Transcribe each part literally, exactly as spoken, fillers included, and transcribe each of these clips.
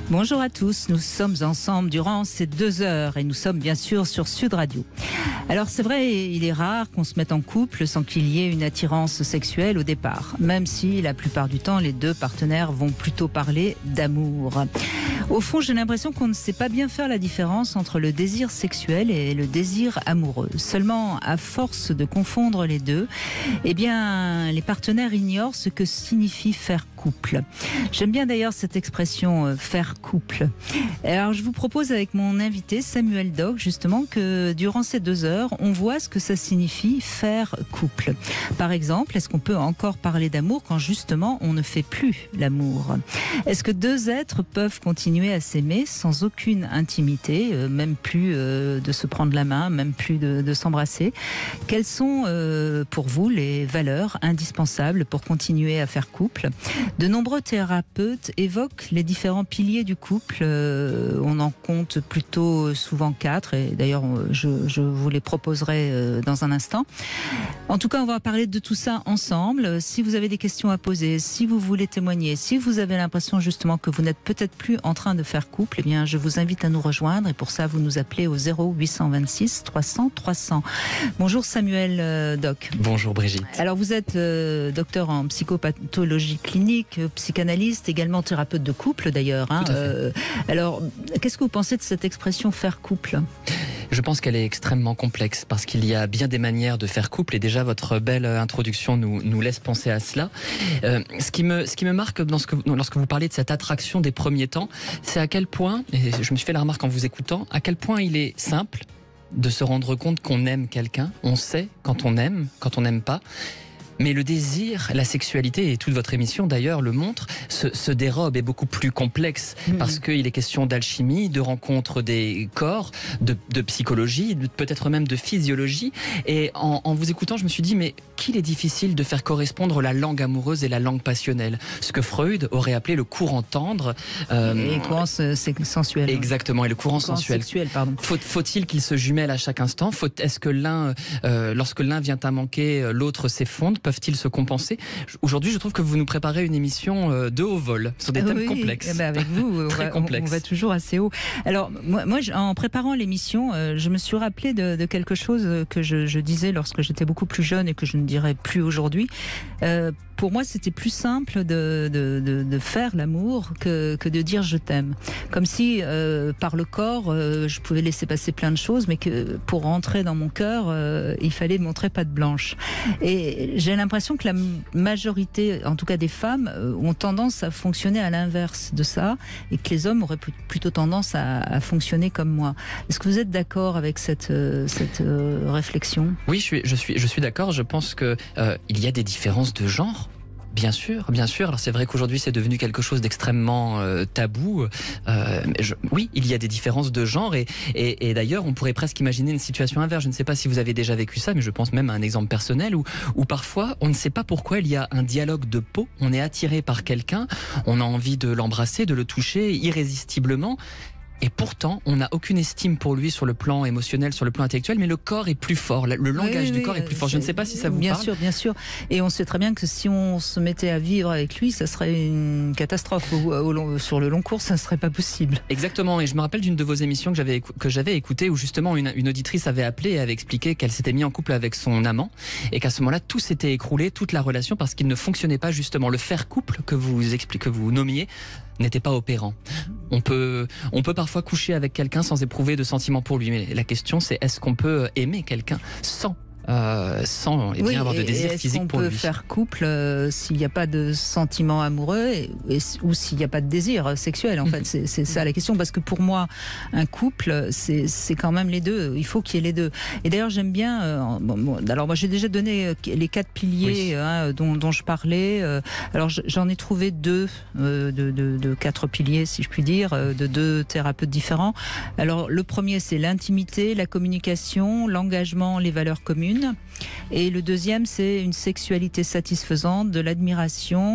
Bonjour à tous, nous sommes ensemble durant ces deux heures et nous sommes bien sûr sur Sud Radio. Alors c'est vrai, il est rare qu'on se mette en couple sans qu'il y ait une attirance sexuelle au départ, même si la plupart du temps les deux partenaires vont plutôt parler d'amour. Au fond, j'ai l'impression qu'on ne sait pas bien faire la différence entre le désir sexuel et le désir amoureux. Seulement, à force de confondre les deux, eh bien, les partenaires ignorent ce que signifie faire couple. J'aime bien d'ailleurs cette expression euh, faire couple. Alors, je vous propose avec mon invité Samuel Doc, justement, que durant ces deux heures, on voit ce que ça signifie faire couple. Par exemple, est-ce qu'on peut encore parler d'amour quand justement on ne fait plus l'amour? Est-ce que deux êtres peuvent continuer à s'aimer sans aucune intimité, euh, même plus euh, de se prendre la main, même plus de, de s'embrasser? Quelles sont euh, pour vous les valeurs indispensables pour continuer à faire couple? De nombreux thérapeutes évoquent les différents piliers du couple. Euh, on en compte plutôt souvent quatre, et d'ailleurs je, je vous les proposerai euh, dans un instant. En tout cas, on va parler de tout ça ensemble. Si vous avez des questions à poser, si vous voulez témoigner, si vous avez l'impression justement que vous n'êtes peut-être plus en train de faire couple, eh bien, je vous invite à nous rejoindre et pour ça, vous nous appelez au zéro huit cent vingt-six trois cents trois cents. Bonjour Samuel euh, Doc. Bonjour Brigitte. Alors vous êtes euh, docteur en psychopathologie clinique, psychanalyste, également thérapeute de couple d'ailleurs. Hein. Euh, alors, qu'est-ce que vous pensez de cette expression faire couple ? Je pense qu'elle est extrêmement complexe parce qu'il y a bien des manières de faire couple et déjà votre belle introduction nous, nous laisse penser à cela. Euh, ce, qui me, ce qui me marque dans ce que, lorsque vous parlez de cette attraction des premiers temps, c'est à quel point, et je me suis fait la remarque en vous écoutant, à quel point il est simple de se rendre compte qu'on aime quelqu'un. On sait quand on aime, quand on n'aime pas. Mais le désir, la sexualité, et toute votre émission d'ailleurs le montre, se, se dérobe, est beaucoup plus complexe mmh. parce qu'il est question d'alchimie, de rencontre des corps, de, de psychologie, de, peut-être même de physiologie. Et en, en vous écoutant, je me suis dit, mais qu'il est difficile de faire correspondre la langue amoureuse et la langue passionnelle. Ce que Freud aurait appelé le courant tendre. Euh, et le courant sensuel. Exactement, et le courant, le courant sensuel. Sexuel, pardon. Faut, faut-il qu'ils se jumellent à chaque instant? Faut, est-ce que l'un, euh, lorsque l'un vient à manquer, l'autre s'effondre? Peuvent-ils se compenser? Aujourd'hui, je trouve que vous nous préparez une émission de haut vol sur des thèmes oui, complexes. Eh ben avec vous, très on va, complexes. On va toujours assez haut. Alors, moi, moi en préparant l'émission, euh, je me suis rappelé de, de quelque chose que je, je disais lorsque j'étais beaucoup plus jeune et que je ne dirais plus aujourd'hui. Euh, pour moi, c'était plus simple de, de, de, de faire l'amour que, que de dire je t'aime. Comme si, euh, par le corps, euh, je pouvais laisser passer plein de choses, mais que pour rentrer dans mon cœur, euh, il fallait montrer patte blanche. Et j'ai l'impression que la majorité, en tout cas des femmes, euh, ont tendance à fonctionner à l'inverse de ça, et que les hommes auraient plutôt tendance à, à fonctionner comme moi. Est-ce que vous êtes d'accord avec cette, euh, cette euh, réflexion ? Oui, je suis, je suis, je suis d'accord. Je pense que euh, il y a des différences de genre. Bien sûr, bien sûr. Alors c'est vrai qu'aujourd'hui c'est devenu quelque chose d'extrêmement euh, tabou. Euh, je, oui, il y a des différences de genre et, et, et d'ailleurs on pourrait presque imaginer une situation inverse. Je ne sais pas si vous avez déjà vécu ça, mais je pense même à un exemple personnel où, où parfois on ne sait pas pourquoi il y a un dialogue de peau. On est attiré par quelqu'un, on a envie de l'embrasser, de le toucher irrésistiblement. Et pourtant, on n'a aucune estime pour lui sur le plan émotionnel, sur le plan intellectuel, mais le corps est plus fort, le langage oui, oui, du corps est plus fort. Je ne sais pas si ça vous bien parle. Bien sûr, bien sûr. Et on sait très bien que si on se mettait à vivre avec lui, ça serait une catastrophe. Au, au long, sur le long cours, ça ne serait pas possible. Exactement. Et je me rappelle d'une de vos émissions que j'avais, que j'avais écoutée où justement une, une auditrice avait appelé et avait expliqué qu'elle s'était mise en couple avec son amant et qu'à ce moment-là, tout s'était écroulé, toute la relation, parce qu'il ne fonctionnait pas justement. Le faire couple que vous expliquez, que vous nommiez, n'était pas opérant. On peut, on peut parfois coucher avec quelqu'un sans éprouver de sentiments pour lui, mais la question c'est est-ce qu'on peut aimer quelqu'un sans Euh, sans eh bien, oui, avoir de désir physique pour lui. Est-ce qu'on peut faire couple euh, s'il n'y a pas de sentiments amoureux et, et, ou s'il n'y a pas de désir sexuel en fait, c'est, c'est ça la question, parce que pour moi un couple c'est, c'est quand même les deux, il faut qu'il y ait les deux. Et d'ailleurs j'aime bien euh, bon, bon, alors moi j'ai déjà donné les quatre piliers oui. hein, dont, dont je parlais, euh, alors j'en ai trouvé deux euh, de, de, de quatre piliers si je puis dire, de deux thérapeutes différents. Alors le premier c'est l'intimité, la communication, l'engagement, les valeurs communes. Et le deuxième, c'est une sexualité satisfaisante, de l'admiration,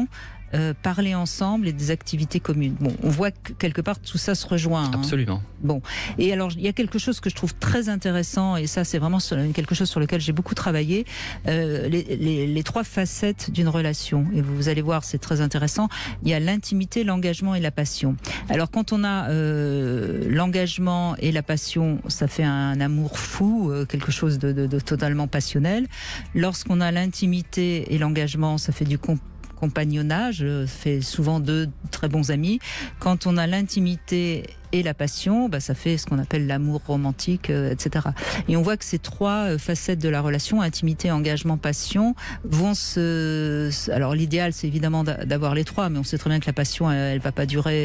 euh, parler ensemble et des activités communes. Bon, on voit que quelque part tout ça se rejoint. Hein. Absolument. Bon, et alors il y a quelque chose que je trouve très intéressant, et ça c'est vraiment quelque chose sur lequel j'ai beaucoup travaillé, euh, les, les, les trois facettes d'une relation. Et vous, vous allez voir, c'est très intéressant. Il y a l'intimité, l'engagement et la passion. Alors quand on a euh, l'engagement et la passion, ça fait un amour fou, euh, quelque chose de, de, de totalement passionnel. Lorsqu'on a l'intimité et l'engagement, ça fait du comp- compagnonnage, ça fait souvent deux très bons amis. Quand on a l'intimité et la passion, bah, ça fait ce qu'on appelle l'amour romantique, euh, et cetera. Et on voit que ces trois euh, facettes de la relation, intimité, engagement, passion, vont se... Alors l'idéal, c'est évidemment d'avoir les trois, mais on sait très bien que la passion, elle ne va pas durer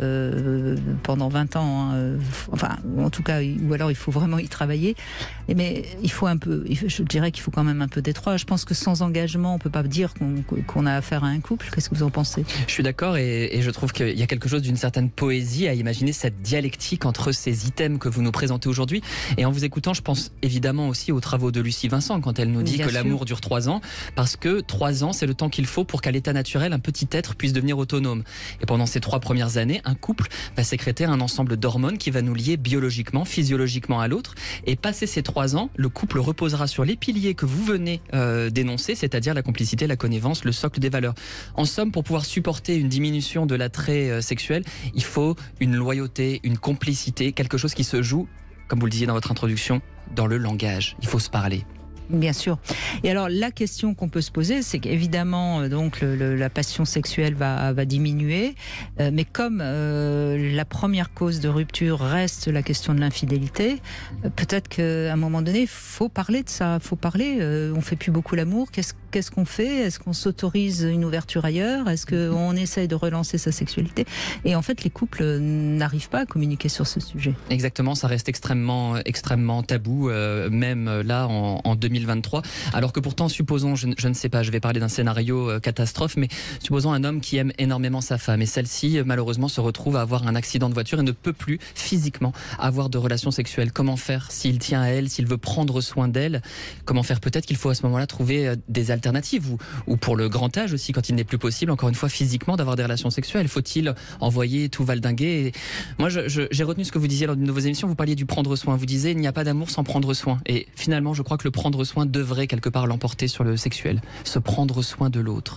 euh, pendant vingt ans. Hein. Enfin, en tout cas, ou alors il faut vraiment y travailler. Mais il faut un peu, je dirais qu'il faut quand même un peu des trois. Je pense que sans engagement, on ne peut pas dire qu'on, qu'on a affaire à un couple. Qu'est-ce que vous en pensez ? Je suis d'accord, et, et je trouve qu'il y a quelque chose d'une certaine poésie à imaginer cette dialectique entre ces items que vous nous présentez aujourd'hui. Et en vous écoutant, je pense évidemment aussi aux travaux de Lucie Vincent quand elle nous dit Bien que sûr. L'amour dure trois ans, parce que trois ans, c'est le temps qu'il faut pour qu'à l'état naturel, un petit être puisse devenir autonome. Et pendant ces trois premières années, un couple va sécréter un ensemble d'hormones qui va nous lier biologiquement, physiologiquement à l'autre. Et passé ces trois ans, le couple reposera sur les piliers que vous venez euh, d'énoncer, c'est-à-dire la complicité, la connivence, le socle des valeurs. En somme, pour pouvoir supporter une diminution de l'attrait euh, sexuel, il faut une loyauté, une complicité, quelque chose qui se joue, comme vous le disiez dans votre introduction, dans le langage. Il faut se parler. Bien sûr. Et alors la question qu'on peut se poser, c'est qu'évidemment donc le, le, la passion sexuelle va, va diminuer, euh, mais comme euh, la première cause de rupture reste la question de l'infidélité, euh, peut-être qu'à un moment donné, il faut parler de ça, faut parler. Euh, on fait plus beaucoup l'amour. Qu'est-ce, qu'est-ce qu'on fait ? Est-ce qu'on s'autorise une ouverture ailleurs ? Est-ce qu'on essaye de relancer sa sexualité ? Et en fait, les couples n'arrivent pas à communiquer sur ce sujet. Exactement, ça reste extrêmement, extrêmement tabou, euh, même là en, en deux mille vingt-trois, alors que pourtant, supposons, je, je ne sais pas, je vais parler d'un scénario euh, catastrophe, mais supposons un homme qui aime énormément sa femme et celle-ci, euh, malheureusement, se retrouve à avoir un accident de voiture et ne peut plus physiquement avoir de relations sexuelles. Comment faire s'il tient à elle, s'il veut prendre soin d'elle ? Comment faire ? Peut-être qu'il faut à ce moment-là trouver euh, des alternatives, ou, ou pour le grand âge aussi, quand il n'est plus possible, encore une fois, physiquement, d'avoir des relations sexuelles. Faut-il envoyer tout valdinguer ? Et moi, je, je, j'ai retenu ce que vous disiez lors d'une de vos émissions, vous parliez du prendre soin. Vous disiez, il n'y a pas d'amour sans prendre soin. Et finalement, je crois que le prendre soin devrait quelque part l'emporter sur le sexuel, se prendre soin de l'autre.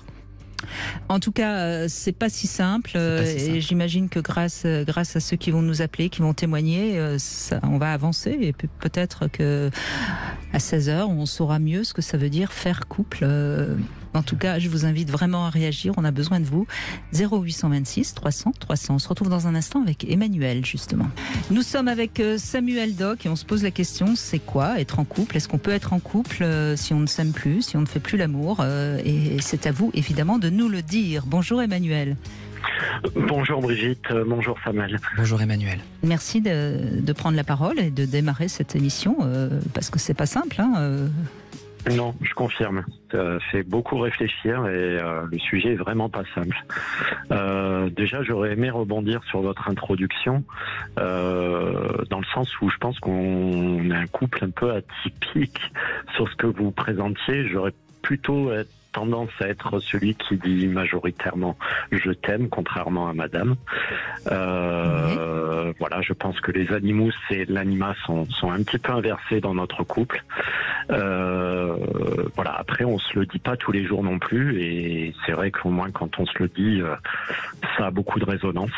En tout cas, euh, c'est pas si simple, euh, pas si simple. Et j'imagine que grâce, euh, grâce à ceux qui vont nous appeler, qui vont témoigner, euh, ça, on va avancer, et puis peut-être que à seize heures, on saura mieux ce que ça veut dire faire couple. Euh, en tout cas, je vous invite vraiment à réagir, on a besoin de vous. zéro huit cent vingt-six trois cents trois cents. On se retrouve dans un instant avec Emmanuel, justement. Nous sommes avec Samuel Doc et on se pose la question, c'est quoi être en couple ? Est-ce qu'on peut être en couple euh, si on ne s'aime plus, si on ne fait plus l'amour ? euh, Et c'est à vous, évidemment, de nous le dire. Bonjour Emmanuel. Bonjour Brigitte, bonjour Samuel. Bonjour Emmanuel. Merci de, de prendre la parole et de démarrer cette émission, euh, parce que c'est pas simple, hein, euh... Non, je confirme. Ça fait beaucoup réfléchir et euh, le sujet est vraiment pas simple. Euh, déjà, j'aurais aimé rebondir sur votre introduction, euh, dans le sens où je pense qu'on est un couple un peu atypique sur ce que vous présentiez. J'aurais plutôt tendance à être celui qui dit majoritairement « je t'aime », contrairement à madame. Euh, mmh. Voilà, je pense que les animus et l'anima sont, sont un petit peu inversés dans notre couple. Euh, voilà, après, on se le dit pas tous les jours non plus, et c'est vrai qu'au moins quand on se le dit, ça a beaucoup de résonance.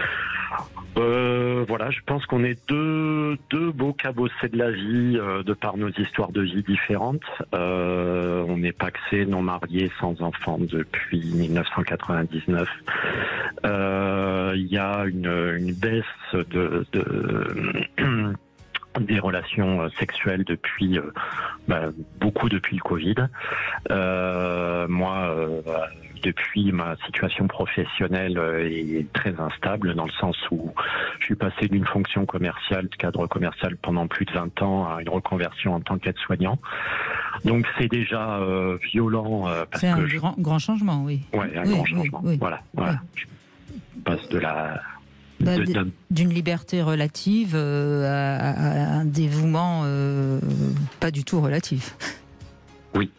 Euh, voilà, je pense qu'on est deux, deux beaux cabossés de la vie, euh, de par nos histoires de vie différentes. Euh, on est pacsés, non mariés, sans enfants depuis dix-neuf cent quatre-vingt-dix-neuf. Euh, il y a une, une baisse de... de des relations sexuelles depuis euh, bah, beaucoup depuis le Covid. Euh, moi, euh, depuis, ma situation professionnelle est très instable, dans le sens où je suis passé d'une fonction commerciale, de cadre commercial pendant plus de vingt ans, à une reconversion en tant qu'aide-soignant. Donc c'est déjà euh, violent. Euh, parce c'est un que je... grand, grand changement, oui. Ouais, un oui, grand oui, changement. Oui, voilà, voilà. Oui. Je passe de la... De, de, d'une liberté relative euh, à, à un dévouement euh, pas du tout relatif. Oui,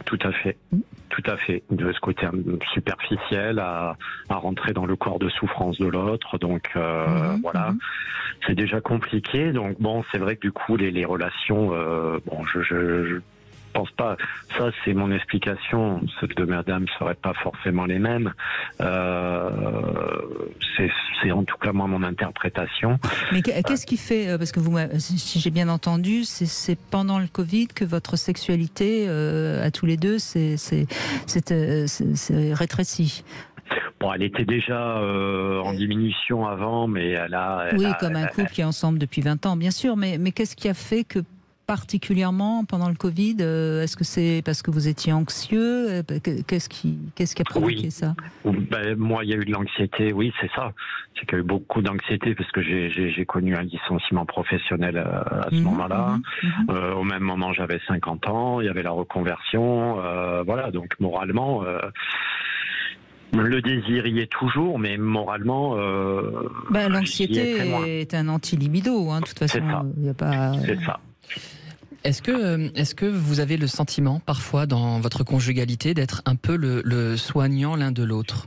tout à fait. Tout à fait. De ce côté superficiel à, à rentrer dans le corps de souffrance de l'autre. Donc euh, mmh, voilà, mmh. c'est déjà compliqué. Donc bon, c'est vrai que du coup les, les relations, euh, bon, je, je, je pense pas. Ça, c'est mon explication. Celles de madame ne seraient pas forcément les mêmes. Euh, c'est, c'est en tout cas moi mon interprétation. Mais qu'est-ce qui fait, parce que vous, si j'ai bien entendu, c'est, c'est pendant le Covid que votre sexualité euh, à tous les deux s'est c'est, c'est, c'est, c'est, c'est rétrécie. Bon, elle était déjà euh, en diminution avant, mais elle a... Elle oui, a, comme un elle, couple elle... qui est ensemble depuis vingt ans, bien sûr. Mais, mais qu'est-ce qui a fait que particulièrement pendant le Covid, euh, est-ce que c'est parce que vous étiez anxieux? Qu'est-ce qui, qu'est-ce qui a provoqué oui. ça? Ben, moi, il y a eu de l'anxiété, oui, c'est ça. C'est qu'il y a eu beaucoup d'anxiété parce que j'ai, j'ai, j'ai connu un licenciement professionnel à, à ce mmh, moment-là. Mmh, mmh. Euh, au même moment, j'avais cinquante ans, il y avait la reconversion. Euh, voilà, donc moralement... Euh, le désir y est toujours, mais moralement... Euh, ben, l'anxiété est, est un anti-libido, hein, de toute façon. C'est ça. Y a pas... C'est ça. Est-ce que, est-ce que vous avez le sentiment, parfois, dans votre conjugalité, d'être un peu le, le soignant l'un de l'autre?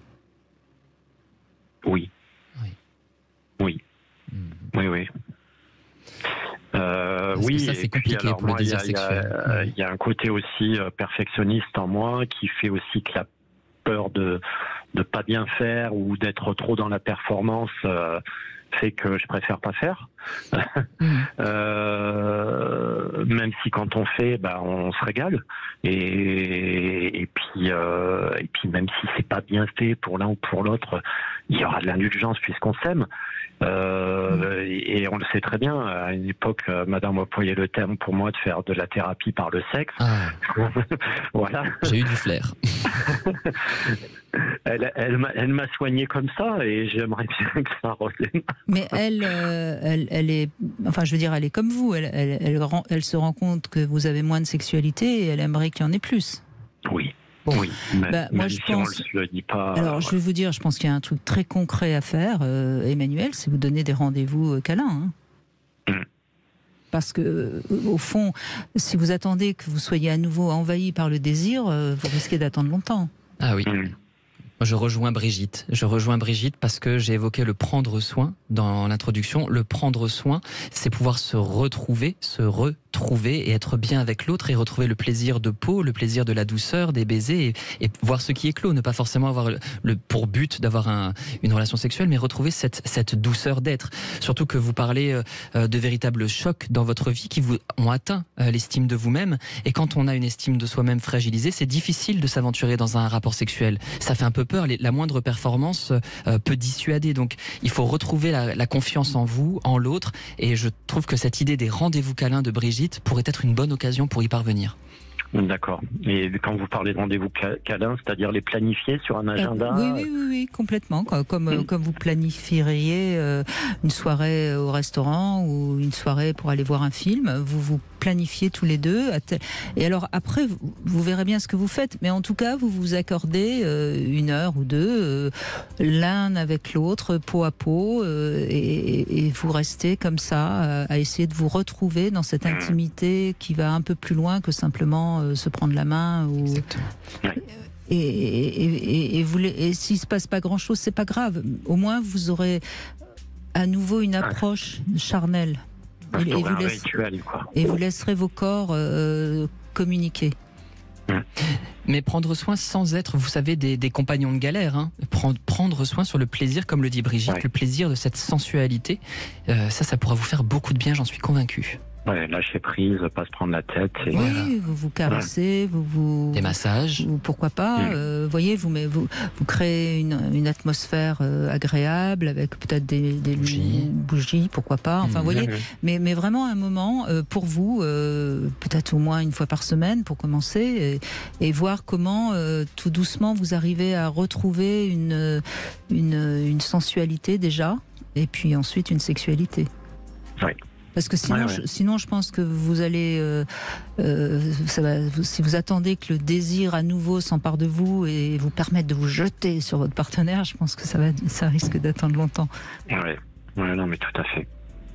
Oui. Oui. Oui. Mmh. Oui, oui. Euh, Parce oui, que ça, c'est compliqué puis, alors, pour moi, le désir y a, sexuel. Il y, a, y a un côté aussi euh, perfectionniste en moi qui fait aussi que la peur de de pas bien faire ou d'être trop dans la performance euh, fait que je préfère pas faire. Mmh. euh, même si quand on fait, bah, on se régale. Et, et puis, euh, et puis même si c'est pas bien fait pour l'un ou pour l'autre, il y aura de l'indulgence puisqu'on s'aime. Euh, et, et on le sait très bien. À une époque, Madame employait le terme pour moi de faire de la thérapie par le sexe. Ah. Voilà. J'ai eu du flair. Elle, elle, m'a, elle m'a soigné comme ça et j'aimerais bien que ça revienne. Mais elle, euh, elle, elle est, enfin, je veux dire, elle est comme vous. Elle, elle, elle, rend, elle se rend compte que vous avez moins de sexualité et elle aimerait qu'il y en ait plus. Oui. Bon. Oui, mais, bah, moi, je si pense. On le dit pas, alors, je vais vous dire, je pense qu'il y a un truc très concret à faire, euh, Emmanuel, c'est vous donner des rendez-vous euh, câlins. Hein. Mm. Parce que, au fond, si vous attendez que vous soyez à nouveau envahi par le désir, euh, vous risquez d'attendre longtemps. Ah oui. Mm. Je rejoins Brigitte. Je rejoins Brigitte parce que j'ai évoqué le prendre soin dans l'introduction. Le prendre soin, c'est pouvoir se retrouver, se retrouver et être bien avec l'autre et retrouver le plaisir de peau, le plaisir de la douceur, des baisers et, et voir ce qui est clos. Ne pas forcément avoir le, le pour but d'avoir un, une relation sexuelle, mais retrouver cette, cette douceur d'être. Surtout que vous parlez euh, de véritables chocs dans votre vie qui vous ont atteint euh, l'estime de vous-même. Et quand on a une estime de soi-même fragilisée, c'est difficile de s'aventurer dans un rapport sexuel. Ça fait un peu peur, la moindre performance euh, peut dissuader, donc il faut retrouver la, la confiance en vous, en l'autre, et je trouve que cette idée des rendez-vous câlins de Brigitte pourrait être une bonne occasion pour y parvenir. D'accord. Et quand vous parlez de rendez-vous câlins, c'est-à-dire les planifier sur un agenda? euh, oui, oui, oui, oui, complètement. Comme, mmh. comme vous planifieriez euh, une soirée au restaurant ou une soirée pour aller voir un film, vous vous planifiez tous les deux. Et alors après, vous, vous verrez bien ce que vous faites. Mais en tout cas, vous vous accordez euh, une heure ou deux, euh, l'un avec l'autre, peau à peau, euh, et, et vous restez comme ça, euh, à essayer de vous retrouver dans cette intimité qui va un peu plus loin que simplement euh, se prendre la main. Ou... Et, et, et, et, vous, et s'il ne se passe pas grand-chose, c'est pas grave. Au moins, vous aurez à nouveau une approche charnelle. Et, et, vous laisse, rituel, quoi. et vous laisserez vos corps euh, communiquer. Mais prendre soin sans être, vous savez, des, des compagnons de galère. Hein. Prendre, prendre soin sur le plaisir, comme le dit Brigitte, ouais. Le plaisir de cette sensualité. Euh, ça, ça pourra vous faire beaucoup de bien, j'en suis convaincu. Ouais, lâcher prise, pas se prendre la tête. Et... Oui, voilà. vous vous caressez, ouais. vous vous... Des massages. Vous, pourquoi pas. Mmh. Euh, voyez, vous, vous, vous créez une, une atmosphère euh, agréable avec peut-être des, des bougies. bougies, pourquoi pas. Enfin, mmh. voyez, mmh. mais, mais vraiment un moment euh, pour vous, euh, peut-être au moins une fois par semaine pour commencer, et, et voir comment euh, tout doucement vous arrivez à retrouver une, une, une sensualité déjà, et puis ensuite une sexualité. Oui. Parce que sinon, ouais, ouais. Je, sinon, je pense que vous allez, euh, euh, ça va, vous, si vous attendez que le désir à nouveau s'empare de vous et vous permette de vous jeter sur votre partenaire, je pense que ça va, ça risque d'attendre longtemps. Oui, ouais, non, mais tout à fait.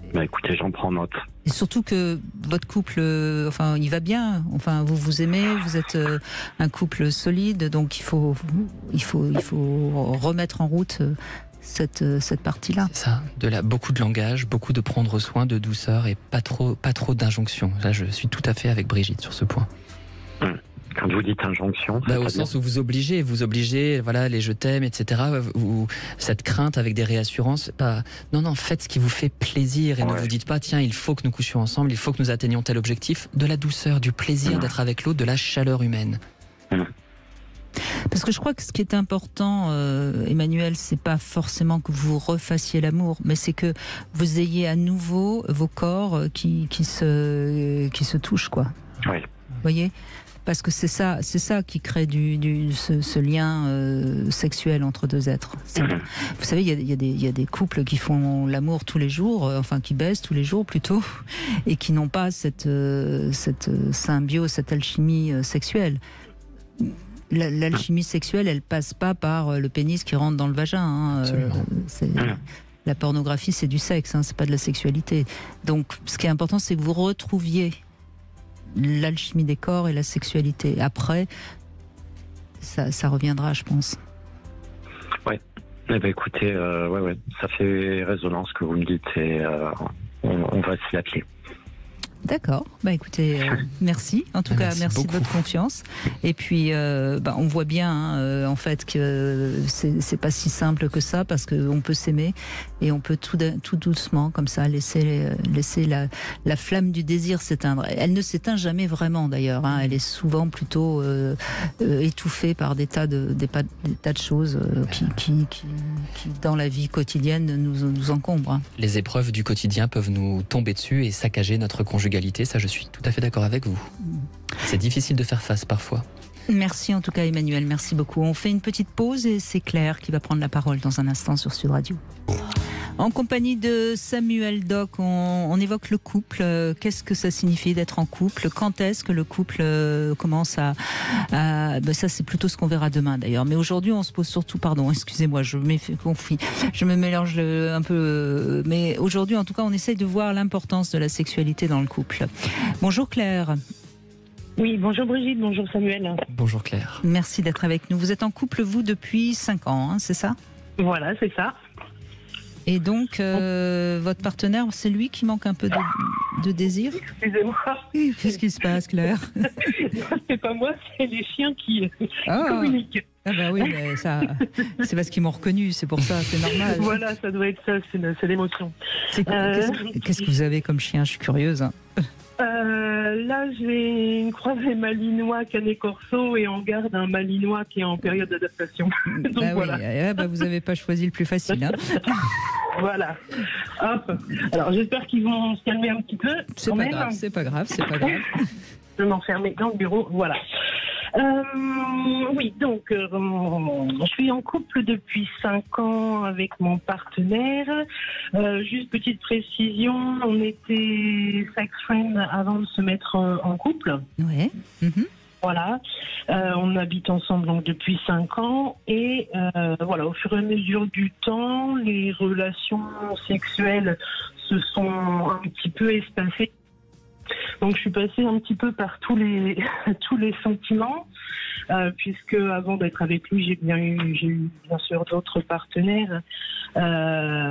Bah écoutez, j'en prends note. Et surtout que votre couple, euh, enfin, il va bien. Enfin, vous vous aimez, vous êtes euh, un couple solide, donc il faut, il faut, il faut remettre en route euh, cette euh, cette partie-là. C'est ça, de la, beaucoup de langage, beaucoup de prendre soin, de douceur et pas trop, pas trop d'injonctions. Là, je suis tout à fait avec Brigitte sur ce point. Hum. Quand vous dites injonction, bah, au sens où vous obligez, vous obligez, voilà, les je t'aime, et cetera. Vous, cette crainte avec des réassurances. Pas, non, non, faites ce qui vous fait plaisir et ouais. ne vous dites pas, tiens, il faut que nous couchions ensemble, il faut que nous atteignions tel objectif. De la douceur, du plaisir mmh. d'être avec l'autre, de la chaleur humaine. Mmh. Parce que je crois que ce qui est important, euh, Emmanuel, c'est pas forcément que vous refassiez l'amour, mais c'est que vous ayez à nouveau vos corps qui, qui, se, qui se touchent, quoi. Oui. Vous voyez ? Parce que c'est ça, c'est ça qui crée du, du, ce, ce lien euh, sexuel entre deux êtres. Mmh. Vous savez, il y, y, y a des couples qui font l'amour tous les jours, euh, enfin qui baissent tous les jours plutôt, et qui n'ont pas cette, euh, cette symbiose, cette alchimie euh, sexuelle. L'alchimie sexuelle, elle passe pas par le pénis qui rentre dans le vagin. Hein. Euh, c'est, la pornographie, c'est du sexe, hein, c'est pas de la sexualité. Donc, ce qui est important, c'est que vous retrouviez l'alchimie des corps et la sexualité. Après, ça, ça reviendra, je pense. Oui. Eh ben, écoutez, euh, ouais, ouais, ça fait résonance ce que vous me dites et euh, on, on va s'y atteler. D'accord. Bah écoutez, euh, merci. En tout merci cas, merci beaucoup. de votre confiance. Et puis, euh, bah, on voit bien, hein, euh, en fait, que c'est, c'est pas si simple que ça, parce qu'on peut s'aimer et on peut tout, tout doucement, comme ça, laisser, laisser la, la flamme du désir s'éteindre. Elle ne s'éteint jamais vraiment, d'ailleurs. Hein. Elle est souvent plutôt euh, euh, étouffée par des tas de, des, pas, des tas de choses euh, qui, qui, qui, qui, dans la vie quotidienne, nous, nous encombrent. Hein. Les épreuves du quotidien peuvent nous tomber dessus et saccager notre conjugalité. Ça, je suis tout à fait d'accord avec vous. C'est difficile de faire face parfois. Merci en tout cas, Emmanuel. Merci beaucoup. On fait une petite pause et c'est Claire qui va prendre la parole dans un instant sur Sud Radio. En compagnie de Samuel Doc, on, on évoque le couple. Euh, qu'est-ce que ça signifie d'être en couple ? Quand est-ce que le couple euh, commence à... à ben ça, c'est plutôt ce qu'on verra demain, d'ailleurs. Mais aujourd'hui, on se pose surtout... Pardon, excusez-moi, je me confie. Je me mélange le, un peu... Euh, mais aujourd'hui, en tout cas, on essaye de voir l'importance de la sexualité dans le couple. Bonjour Claire. Oui, bonjour Brigitte, bonjour Samuel. Bonjour Claire. Merci d'être avec nous. Vous êtes en couple, vous, depuis cinq ans, hein, c'est ça ? Voilà, c'est ça. Et donc, euh, votre partenaire, c'est lui qui manque un peu de, de désir ? Excusez-moi. Qu'est-ce qui se passe, Claire ? C'est pas moi, c'est les chiens qui ah. communiquent. Ah bah oui, mais ça, c'est parce qu'ils m'ont reconnu, c'est pour ça, c'est normal. Voilà, ça doit être ça, c'est, c'est l'émotion. C'est, euh... qu'est-ce, qu'est-ce que vous avez comme chien ? Je suis curieuse. Hein. Euh, là, j'ai une croisée malinois canet corso et on garde un malinois qui est en période d'adaptation. Donc bah voilà. Oui, ah bah vous n'avez pas choisi le plus facile. Hein. Voilà. Hop. Alors j'espère qu'ils vont se calmer un petit peu. C'est pas même. grave, c'est pas grave, c'est pas grave. Je vais m'enfermer dans le bureau. Voilà. Euh, oui, donc euh, je suis en couple depuis cinq ans avec mon partenaire. Euh, juste petite précision, on était sex friends avant de se mettre en couple. Ouais. Mm-hmm. Voilà, euh, on habite ensemble donc depuis cinq ans et euh, voilà, au fur et à mesure du temps, les relations sexuelles se sont un petit peu espacées. Donc je suis passée un petit peu par tous les tous les sentiments, euh, puisque avant d'être avec lui, j'ai bien eu j'ai eu bien sûr d'autres partenaires euh,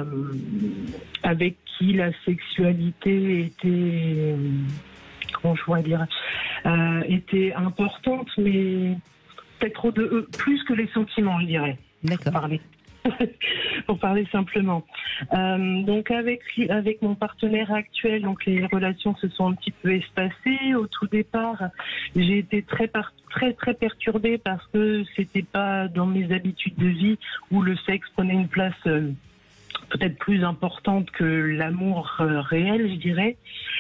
avec qui la sexualité était, comment je pourrais dire, euh, était importante, mais peut-être trop de euh, plus que les sentiments, je dirais. D'accord. Pour parler. Pour parler simplement. Euh, donc avec avec mon partenaire actuel, donc les relations se sont un petit peu espacées. Au tout départ, j'ai été très par, très très perturbée parce que c'était pas dans mes habitudes de vie où le sexe prenait une place euh, peut-être plus importante que l'amour euh, réel, je dirais.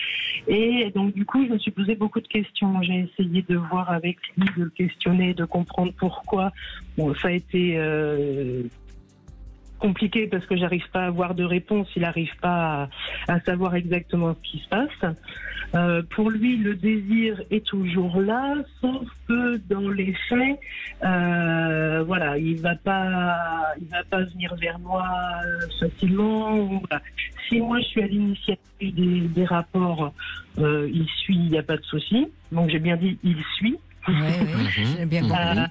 Et donc du coup, je me suis posé beaucoup de questions. J'ai essayé de voir avec lui, de le questionner, de comprendre pourquoi. Bon, ça a été euh, compliqué parce que j'arrive pas à avoir de réponse, il n'arrive pas à, à savoir exactement ce qui se passe. Euh, pour lui, le désir est toujours là, sauf que dans les faits, euh, voilà, il va pas, il va pas venir vers moi facilement. Ou, voilà. Si moi je suis à l'initiative des, des rapports, euh, il suit, il n'y a pas de souci. Donc j'ai bien dit, il suit. Oui, oui, j'ai bien compris. Euh,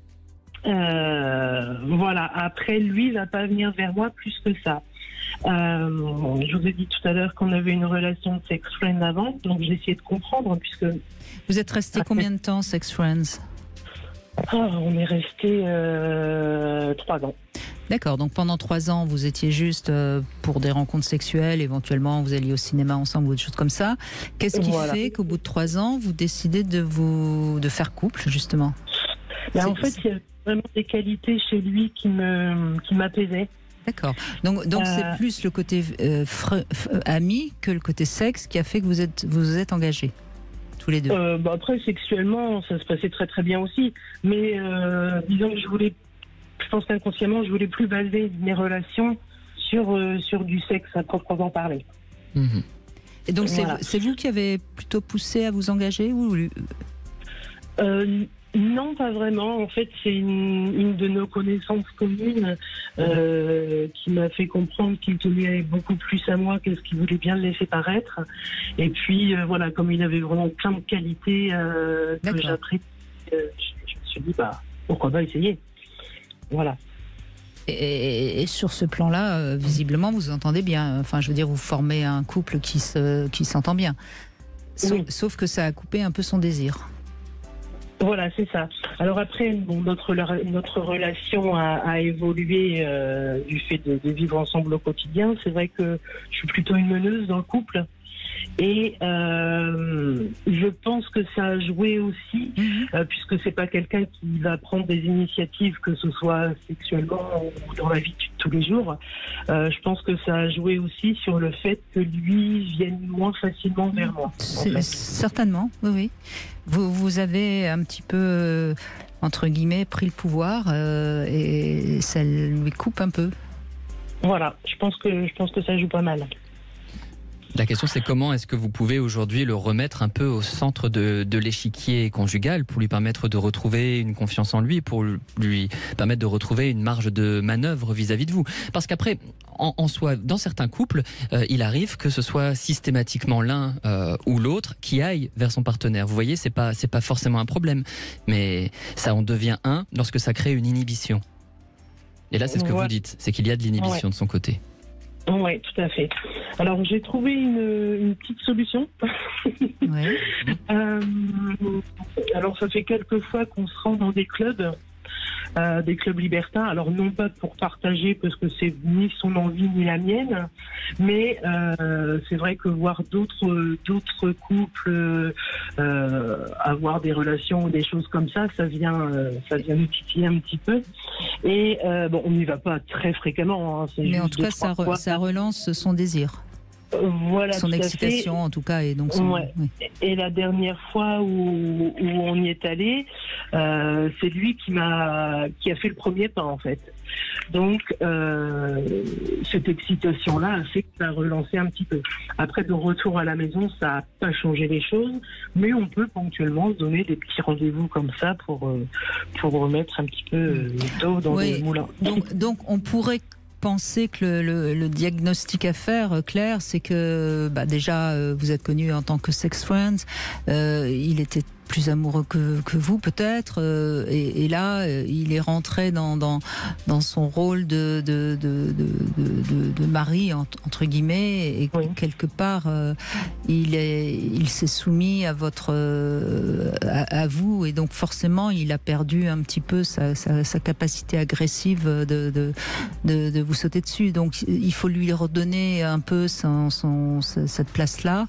euh, voilà. Après, lui, il va pas venir vers moi plus que ça. Euh, je vous ai dit tout à l'heure qu'on avait une relation de sex friend avant, donc j'ai essayé de comprendre puisque. Vous êtes resté combien de temps sex friends? Oh, on est resté euh, trois ans. D'accord, donc pendant trois ans, vous étiez juste euh, pour des rencontres sexuelles, éventuellement vous alliez au cinéma ensemble ou des choses comme ça. Qu'est-ce qui voilà. fait qu'au bout de trois ans, vous décidez de vous de faire couple, justement? Ben, en fait, il y a vraiment des qualités chez lui qui me qui m'apaisaient. D'accord. Donc, donc euh... c'est plus le côté euh, fre, f, ami que le côté sexe qui a fait que vous êtes vous, vous êtes engagés tous les deux. Euh, bah après, sexuellement, ça se passait très très bien aussi. Mais euh, disons que je voulais, je pense qu'inconsciemment, je voulais plus baser mes relations sur euh, sur du sexe à proprement parler. Mmh. Et donc voilà. c'est vous qui avez plutôt poussé à vous engager ou euh, Non, pas vraiment. En fait, c'est une, une de nos connaissances communes euh, qui m'a fait comprendre qu'il tenait beaucoup plus à moi que ce qu'il voulait bien le laisser paraître. Et puis, euh, voilà, comme il avait vraiment plein de qualités euh, que j'apprécie, euh, je, je me suis dit, bah, pourquoi pas essayer. Voilà. Et, et, et sur ce plan-là, euh, visiblement, vous entendez bien. Enfin, je veux dire, vous formez un couple qui se, qui s'entend bien. Sauf, oui. sauf que ça a coupé un peu son désir. Voilà, c'est ça. Alors après, bon, notre, notre relation a, a évolué euh, du fait de, de vivre ensemble au quotidien. C'est vrai que je suis plutôt une meneuse dans le couple. Et euh, je pense que ça a joué aussi, mmh. euh, puisque c'est pas quelqu'un qui va prendre des initiatives, que ce soit sexuellement ou dans la vie de tous les jours. Euh, je pense que ça a joué aussi sur le fait que lui vienne moins facilement vers moi. En fait. Certainement, oui, oui. Vous, vous avez un petit peu, euh, entre guillemets, pris le pouvoir euh, et ça lui coupe un peu. Voilà, je pense que, je pense que ça joue pas mal. La question, c'est comment est-ce que vous pouvez aujourd'hui le remettre un peu au centre de, de l'échiquier conjugal pour lui permettre de retrouver une confiance en lui, pour lui permettre de retrouver une marge de manœuvre vis-à-vis de vous. Parce qu'après, en, en soi, dans certains couples, euh, il arrive que ce soit systématiquement l'un euh, ou l'autre qui aille vers son partenaire. Vous voyez, c'est pas, c'est pas forcément un problème, mais ça en devient un lorsque ça crée une inhibition. Et là, c'est ce que ouais. vous dites, c'est qu'il y a de l'inhibition ouais. de son côté. Oui, tout à fait. Alors, j'ai trouvé une, une petite solution. Ouais. euh, alors, ça fait quelques fois qu'on se rend dans des clubs, euh, des clubs libertins. Alors, non pas pour partager, parce que c'est ni son envie ni la mienne, mais euh, c'est vrai que voir d'autres d'autres couples euh, avoir des relations ou des choses comme ça, ça vient, euh, ça vient nous titiller un petit peu. Et euh, bon, on n'y va pas très fréquemment. Hein, mais en tout cas, ça, re, ça relance son désir. Voilà, son excitation en tout cas et donc son... ouais. oui. Et la dernière fois où, où on y est allé, euh, c'est lui qui m'a qui a fait le premier pas en fait. Donc euh, cette excitation là a fait que ça a relancé un petit peu. Après, de retour à la maison, ça n'a pas changé les choses, mais on peut ponctuellement se donner des petits rendez-vous comme ça pour pour remettre un petit peu d'eau dans oui. le moulin. Donc donc on pourrait penser que le, le, le diagnostic à faire, Claire, c'est que bah déjà, euh, vous êtes connu en tant que sex friends, euh, il était plus amoureux que, que vous peut-être, euh, et, et là, euh, il est rentré dans, dans, dans son rôle de, de, de, de, de, de mari, entre guillemets, et oui. quelque part, euh, il est, il s'est soumis à, votre, euh, à, à vous, et donc forcément, il a perdu un petit peu sa, sa, sa capacité agressive de, de, de, de vous sauter dessus. Donc, il faut lui redonner un peu son, son, cette place-là.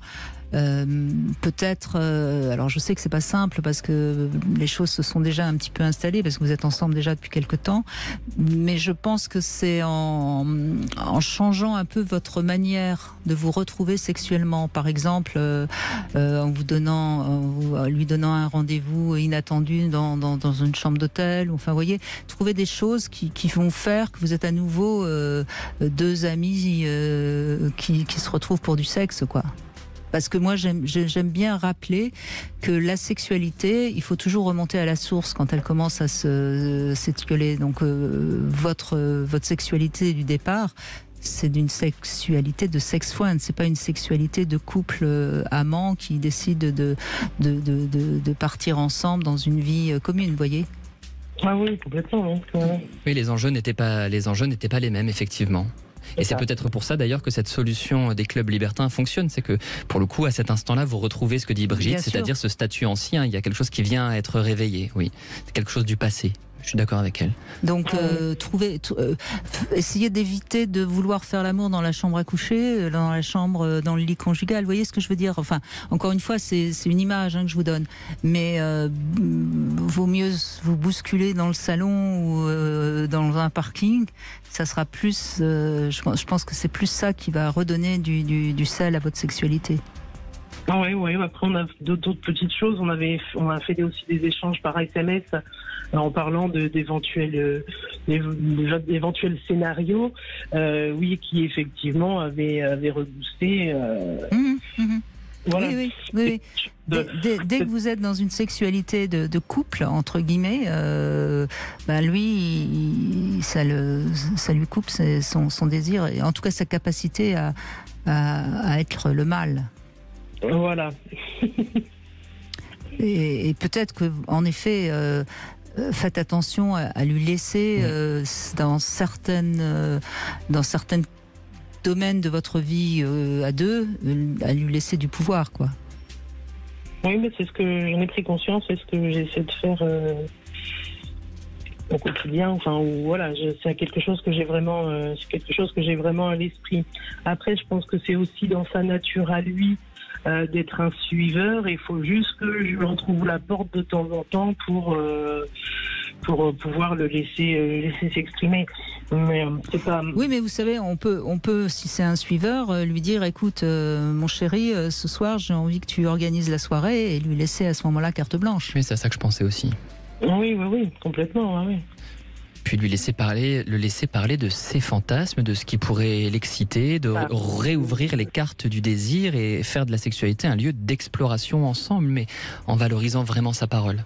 euh, peut-être, euh, alors je sais que c'est pas simple parce que les choses se sont déjà un petit peu installées parce que vous êtes ensemble déjà depuis quelque temps, mais je pense que c'est en, en changeant un peu votre manière de vous retrouver sexuellement, par exemple, euh, euh, en vous donnant, en vous, en lui donnant un rendez-vous inattendu dans, dans, dans une chambre d'hôtel, enfin, vous voyez, trouver des choses qui, qui vont faire que vous êtes à nouveau euh, deux amis euh, qui, qui se retrouvent pour du sexe, quoi. Parce que moi, j'aime, j'aime bien rappeler que la sexualité, il faut toujours remonter à la source quand elle commence à se s'étioler. Donc, euh, votre, votre sexualité du départ, c'est d'une sexualité de sex friend. C'est pas une sexualité de couple euh, amant qui décide de, de, de, de, de partir ensemble dans une vie commune, vous voyez ? Ah oui, complètement. Oui, oui les enjeux n'étaient pas, les enjeux n'étaient pas les mêmes, effectivement. Et c'est ça. peut-être pour ça d'ailleurs que cette solution des clubs libertins fonctionne. C'est que pour le coup, à cet instant-là, vous retrouvez ce que dit Brigitte, Bien c'est-à-dire ce statut ancien. Il y a quelque chose qui vient à être réveillé. Oui, c'est quelque chose du passé. Je suis d'accord avec elle. Donc, euh, trouver, t- euh, essayez d'éviter de vouloir faire l'amour dans la chambre à coucher, dans la chambre, euh, dans le lit conjugal. Vous voyez ce que je veux dire ? Enfin, encore une fois, c'est, c'est une image hein, que je vous donne. Mais euh, vaut mieux vous bousculer dans le salon ou euh, dans un parking. Ça sera plus. Euh, je, pense, je pense que c'est plus ça qui va redonner du, du, du sel à votre sexualité. Ah ouais, ouais. Après, on a d'autres petites choses. On avait, on a fait aussi des échanges par S M S en parlant de, d'éventuels, euh, d'éventuels scénarios, euh, oui, qui effectivement avaient, avaient reboosté. Euh, Mmh, mmh. voilà. Oui, oui, oui. oui. Dès, dès, dès que vous êtes dans une sexualité de, de couple, entre guillemets, euh, ben lui, il, ça, le, ça lui coupe ses, son, son désir, et en tout cas sa capacité à, à, à être le mâle. Voilà. Et, et peut-être que, en effet, euh, faites attention à, à lui laisser euh, dans certaines, euh, dans certaines domaines de votre vie euh, à deux, euh, à lui laisser du pouvoir, quoi. Oui, mais c'est ce que j'en ai pris conscience, c'est ce que j'essaie de faire euh, au quotidien. Enfin, où, voilà, je, c'est quelque chose que j'ai vraiment, euh, c'est quelque chose que j'ai vraiment à l'esprit. Après, je pense que c'est aussi dans sa nature à lui euh, d'être un suiveur. Il faut juste que je lui en trouve la porte de temps en temps pour euh, pour euh, pouvoir le laisser euh, laisser s'exprimer. Mais euh, c'est pas. Oui, mais vous savez, on peut, on peut, si c'est un suiveur, euh, lui dire, écoute, euh, mon chéri, euh, ce soir, j'ai envie que tu organises la soirée, et lui laisser à ce moment-là carte blanche. Oui, c'est à ça que je pensais aussi. Oui, oui, oui, complètement, oui. Puis lui laisser parler, le laisser parler de ses fantasmes, de ce qui pourrait l'exciter, de Ah. réouvrir les cartes du désir et faire de la sexualité un lieu d'exploration ensemble, mais en valorisant vraiment sa parole.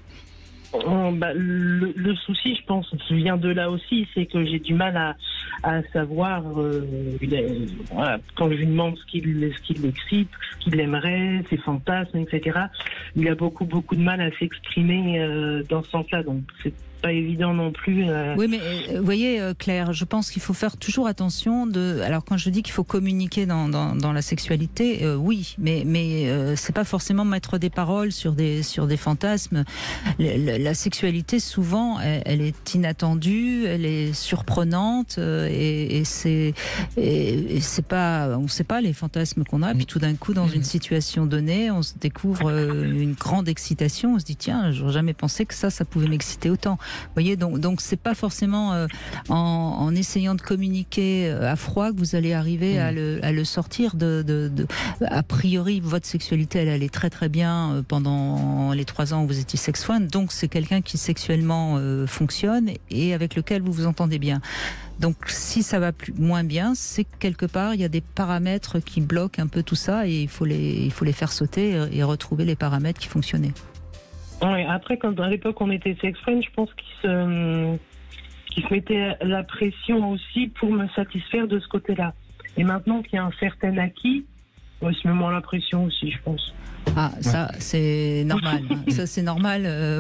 Oh, bah, le, le souci, je pense, vient de là aussi, c'est que j'ai du mal à, à savoir, euh, les- voilà, quand je lui demande ce qu'il ce qu'il l'excite, ce qu'il aimerait, ses fantasmes, et cetera. Il a beaucoup, beaucoup de mal à s'exprimer euh, dans ce sens-là, donc c'est pas évident non plus. Euh, Oui, mais euh, vous voyez, euh, Claire, je pense qu'il faut faire toujours attention de. Alors, quand je dis qu'il faut communiquer dans, dans, dans la sexualité, euh, oui, mais mais euh, c'est pas forcément mettre des paroles sur des sur des fantasmes. Le- le- la sexualité, souvent, elle, elle est inattendue, elle est surprenante, euh, et, et c'est et, et c'est pas, on sait pas les fantasmes qu'on a. Puis tout d'un coup, dans une situation donnée, on se découvre euh, une grande excitation. On se dit tiens, j'aurais jamais pensé que ça, ça pouvait m'exciter autant. Vous voyez, donc donc c'est pas forcément euh, en, en essayant de communiquer euh, à froid que vous allez arriver à, le, à le sortir de, de, de. A priori, votre sexualité, elle allait très très bien euh, pendant les trois ans où vous étiez sex friend. Donc c'est quelqu'un qui sexuellement euh, fonctionne et avec lequel vous vous entendez bien. Donc si ça va plus, moins bien, c'est que quelque part il y a des paramètres qui bloquent un peu tout ça et il faut les il faut les faire sauter et retrouver les paramètres qui fonctionnaient. Ouais, après, quand à l'époque on était sex friends, je pense qu'il se, qu'il se mettait la pression aussi pour me satisfaire de ce côté-là. Et maintenant qu'il y a un certain acquis, ouais, il se met moins la pression aussi, je pense. Ah, ça, c'est normal. hein. Ça, c'est normal. euh,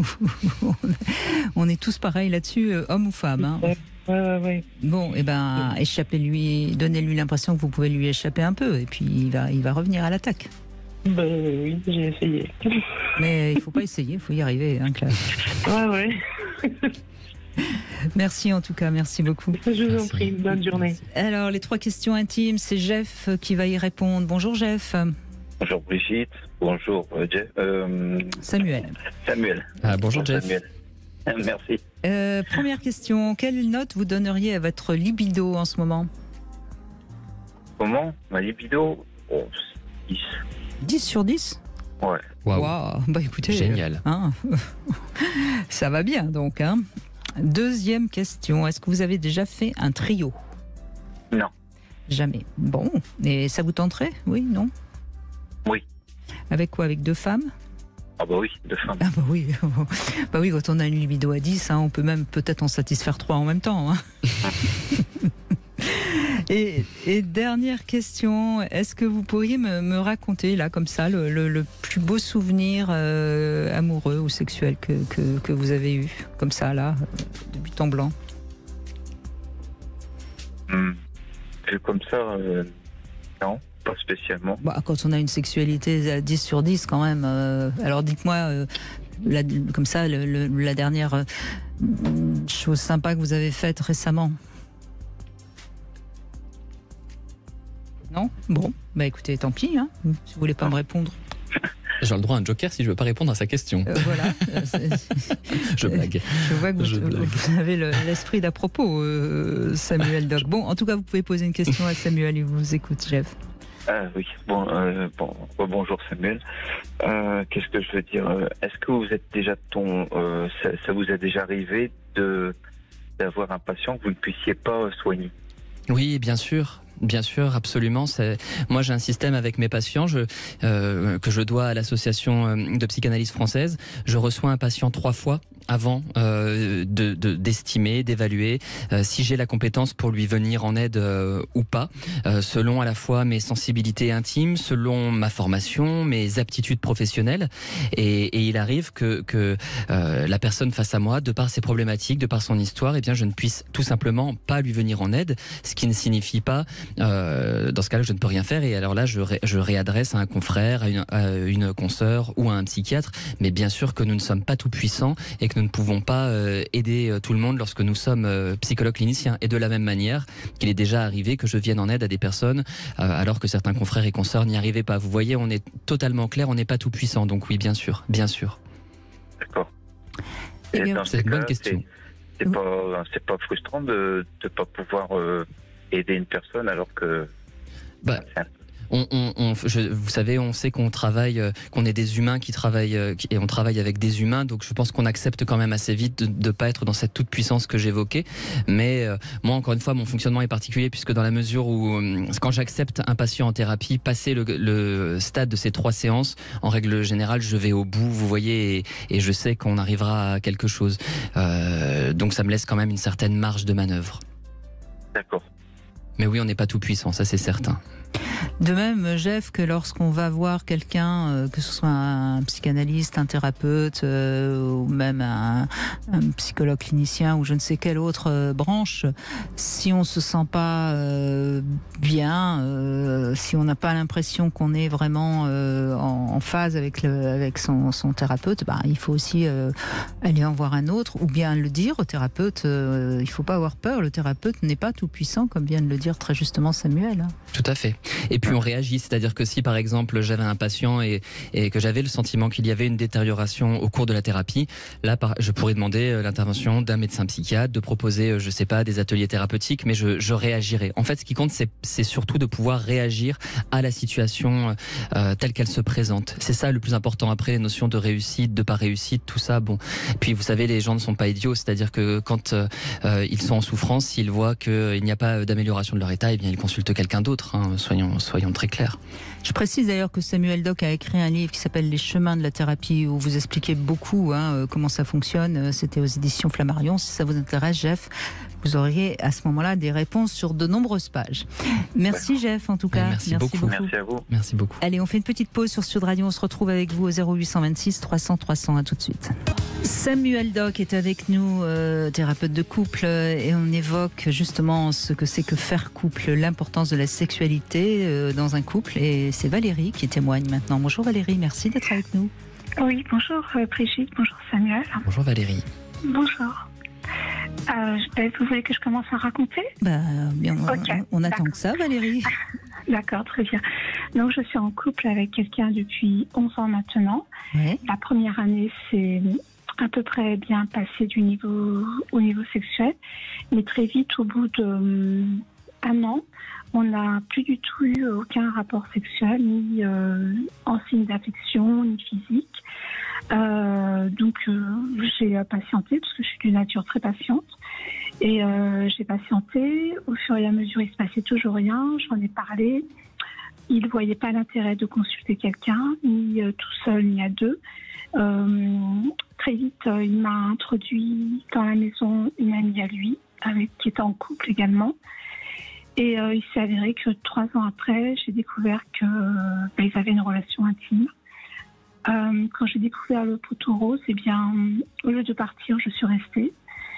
on est tous pareils là-dessus, euh, hommes ou femmes. Hein. Ouais, ouais, ouais. Bon, et ben, échappez-lui, donnez-lui l'impression que vous pouvez lui échapper un peu, et puis il va, il va revenir à l'attaque. Ben oui, j'ai essayé. Mais il faut pas essayer, il faut y arriver, hein, Claire. Ouais, ouais. Merci en tout cas, merci beaucoup. Je vous en Merci. prie, bonne journée. Alors, les trois questions intimes, c'est Jeff qui va y répondre. Bonjour Jeff. Bonjour Brigitte, bonjour euh, Jeff, euh, Samuel. Samuel. Ah, bonjour Jeff. Samuel. Merci. Euh, première question, quelle note vous donneriez à votre libido en ce moment? Comment? Ma libido? Oh, dix. dix sur dix? Ouais. Waouh. Waouh, bah écoutez. Génial. Hein, ça va bien donc. Hein. Deuxième question, est-ce que vous avez déjà fait un trio? Non. Jamais. Bon, et ça vous tenterait? Oui, non? Oui. Avec quoi? Avec deux femmes? Ah bah oui, deux femmes. Ah bah oui, bah oui, quand on a une libido à dix, hein, on peut même peut-être en satisfaire trois en même temps. Hein. et, et dernière question, est-ce que vous pourriez me, me raconter là comme ça le, le, le plus beau souvenir euh, amoureux ou sexuel que, que, que vous avez eu, comme ça là, de but en blanc? Hum. Et comme ça, euh, non, pas spécialement. Bah, quand on a une sexualité à dix sur dix quand même, euh, alors dites-moi, euh, la, comme ça, le, le, la dernière euh, chose sympa que vous avez faite récemment. Non? Bon, bah écoutez, tant pis, hein, si vous voulez pas me répondre. J'ai le droit à un joker si je veux pas répondre à sa question. Euh, voilà. Je blague. Je vois que vous, Je blague. vous avez le- l'esprit d'à propos, euh, Samuel Doc. Bon, en tout cas, vous pouvez poser une question à Samuel, il vous écoute, Jeff. Ah oui, bon, euh, bon, bon, bonjour Samuel. Euh, Qu'est-ce que je veux dire? euh, Est-ce que vous êtes déjà ton, euh, ça, ça vous est déjà arrivé de d'avoir un patient que vous ne puissiez pas euh, soigner? Oui, bien sûr. Bien sûr, absolument. C'est... Moi, j'ai un système avec mes patients je, euh, que je dois à l'association euh, de psychanalyse française. Je reçois un patient trois fois avant euh, de, de, d'estimer, d'évaluer euh, si j'ai la compétence pour lui venir en aide euh, ou pas, euh, selon à la fois mes sensibilités intimes, selon ma formation, mes aptitudes professionnelles. Et, et il arrive que, que euh, la personne face à moi, de par ses problématiques, de par son histoire, eh bien, je ne puisse tout simplement pas lui venir en aide, ce qui ne signifie pas, euh, dans ce cas-là, je ne peux rien faire. Et alors là, je, ré, je réadresse à un confrère, à une, à une consoeur ou à un psychiatre. Mais bien sûr que nous ne sommes pas tout puissants et que nous ne pouvons pas euh, aider euh, tout le monde lorsque nous sommes euh, psychologues cliniciens. Et de la même manière qu'il est déjà arrivé que je vienne en aide à des personnes euh, alors que certains confrères et consoeurs n'y arrivaient pas. Vous voyez, on est totalement clair, on n'est pas tout puissant. Donc oui, bien sûr, bien sûr. D'accord. Eh bien, dans c'est ces une bonne cas-là, question. C'est, c'est pas, c'est pas frustrant de ne pas pouvoir euh, aider une personne alors que. Bah, c'est un- On, on, on, je, vous savez, on sait qu'on travaille, euh, qu'on est des humains qui travaillent euh, qui, et on travaille avec des humains, donc je pense qu'on accepte quand même assez vite de ne pas être dans cette toute puissance que j'évoquais. Mais euh, moi, encore une fois, mon fonctionnement est particulier puisque dans la mesure où euh, quand j'accepte un patient en thérapie, passer le, le stade de ces trois séances, en règle générale, je vais au bout, vous voyez, et, et je sais qu'on arrivera à quelque chose. Euh, donc ça me laisse quand même une certaine marge de manœuvre. D'accord. Mais oui, on n'est pas tout puissant, ça c'est certain. De même, Jeff, que lorsqu'on va voir quelqu'un, euh, que ce soit un psychanalyste, un thérapeute, euh, ou même un, un psychologue clinicien, ou je ne sais quelle autre euh, branche, si on se sent pas euh, bien, euh, si on n'a pas l'impression qu'on est vraiment euh, en, en phase avec, le, avec son, son thérapeute, bah, il faut aussi euh, aller en voir un autre, ou bien le dire au thérapeute. Euh, il faut pas avoir peur, le thérapeute n'est pas tout puissant, comme vient de le dire très justement Samuel. Hein. Tout à fait. Et puis on réagit, c'est-à-dire que si par exemple j'avais un patient et, et que j'avais le sentiment qu'il y avait une détérioration au cours de la thérapie, là par, je pourrais demander l'intervention d'un médecin psychiatre, de proposer, je sais pas, des ateliers thérapeutiques, mais je, je réagirai. En fait, ce qui compte, c'est, c'est surtout de pouvoir réagir à la situation euh, telle qu'elle se présente. C'est ça le plus important. Après, les notions de réussite, de pas réussite, tout ça, bon. Puis vous savez, les gens ne sont pas idiots, c'est-à-dire que quand euh, ils sont en souffrance, s'ils voient qu'il n'y a pas d'amélioration de leur état, eh bien ils consultent quelqu'un d'autre. Hein, soyons, soyons très clairs. Je précise d'ailleurs que Samuel Doc a écrit un livre qui s'appelle Les chemins de la thérapie, où vous expliquez beaucoup hein, comment ça fonctionne. C'était aux éditions Flammarion. Si ça vous intéresse, Jeff, vous auriez à ce moment-là des réponses sur de nombreuses pages. Merci Jeff, en tout cas. Merci, merci beaucoup. Merci à vous. Merci beaucoup. Allez, on fait une petite pause sur Sud Radio. On se retrouve avec vous au zéro huit cent vingt-six trois cents trois cents. À tout de suite. Samuel Doc est avec nous, euh, thérapeute de couple, euh, et on évoque justement ce que c'est que faire couple, l'importance de la sexualité euh, dans un couple. Et c'est Valérie qui témoigne maintenant. Bonjour Valérie, merci d'être avec nous. Oui, bonjour euh, Brigitte, bonjour Samuel. Bonjour Valérie. Bonjour. Euh, ben, vous voulez que je commence à raconter? Bah, bien, Ok, on, on attend d'accord. que ça, Valérie. D'accord, très bien. Donc, je suis en couple avec quelqu'un depuis onze ans maintenant. Ouais. La première année, c'est à peu près bien passé du niveau, au niveau sexuel. Mais très vite, au bout d'un an, on n'a plus du tout eu aucun rapport sexuel, ni euh, en signe d'affection, ni physique. Euh, donc, euh, j'ai patienté, parce que je suis d'une nature très patiente. Et euh, j'ai patienté. Au fur et à mesure, il se passait toujours rien. J'en ai parlé. Il ne voyait pas l'intérêt de consulter quelqu'un, ni euh, tout seul, ni à deux. Euh, très vite, euh, il m'a introduit dans la maison une amie à lui, avec, qui était en couple également. Et euh, il s'est avéré que trois ans après, j'ai découvert qu'ils euh, avaient une relation intime. Euh, quand j'ai découvert le poteau rose, eh bien, au lieu de partir, je suis restée.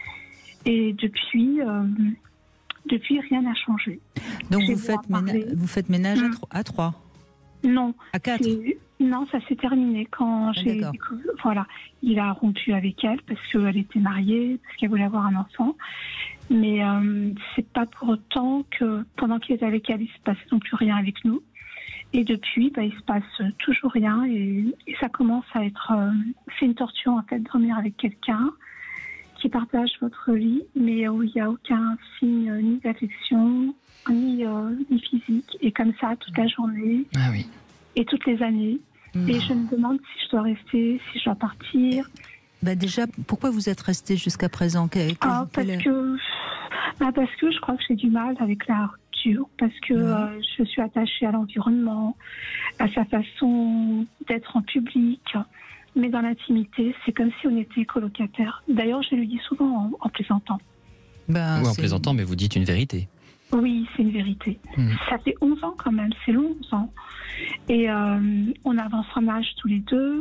Et depuis, euh, depuis rien n'a changé. Donc J'ai vous beau en faites, ménage, parler. vous faites ménage à, Hum. tro- à trois, Non. à quatre. C'est- Non, ça s'est terminé quand Ah, j'ai d'accord. découvert. Voilà, il a rompu avec elle parce qu'elle était mariée, parce qu'elle voulait avoir un enfant. Mais euh, c'est pas pour autant que pendant qu'il était avec elle, il se passait non plus rien avec nous. Et depuis, bah, il se passe toujours rien et, et ça commence à être. Euh, c'est une torture en fait de dormir avec quelqu'un qui partage votre vie, mais où il n'y a aucun signe euh, ni d'affection, ni, euh, ni physique. Et comme ça, toute la journée Ah oui. et toutes les années. Mmh. Et je me demande si je dois rester, si je dois partir. Bah déjà, pourquoi vous êtes resté jusqu'à présent? Quel- Ah, quel- parce que, bah, parce que je crois que j'ai du mal avec la rupture, parce que Ouais. euh, je suis attachée à l'environnement, à sa façon d'être en public. Mais dans l'intimité, c'est comme si on était colocataires. D'ailleurs, je lui dis souvent en, en plaisantant. Ben, Ou en c'est- plaisantant, mais vous dites une vérité. Oui, c'est une vérité. Mhm. Ça fait onze ans quand même, c'est long, onze ans. Et euh, on avance en âge tous les deux.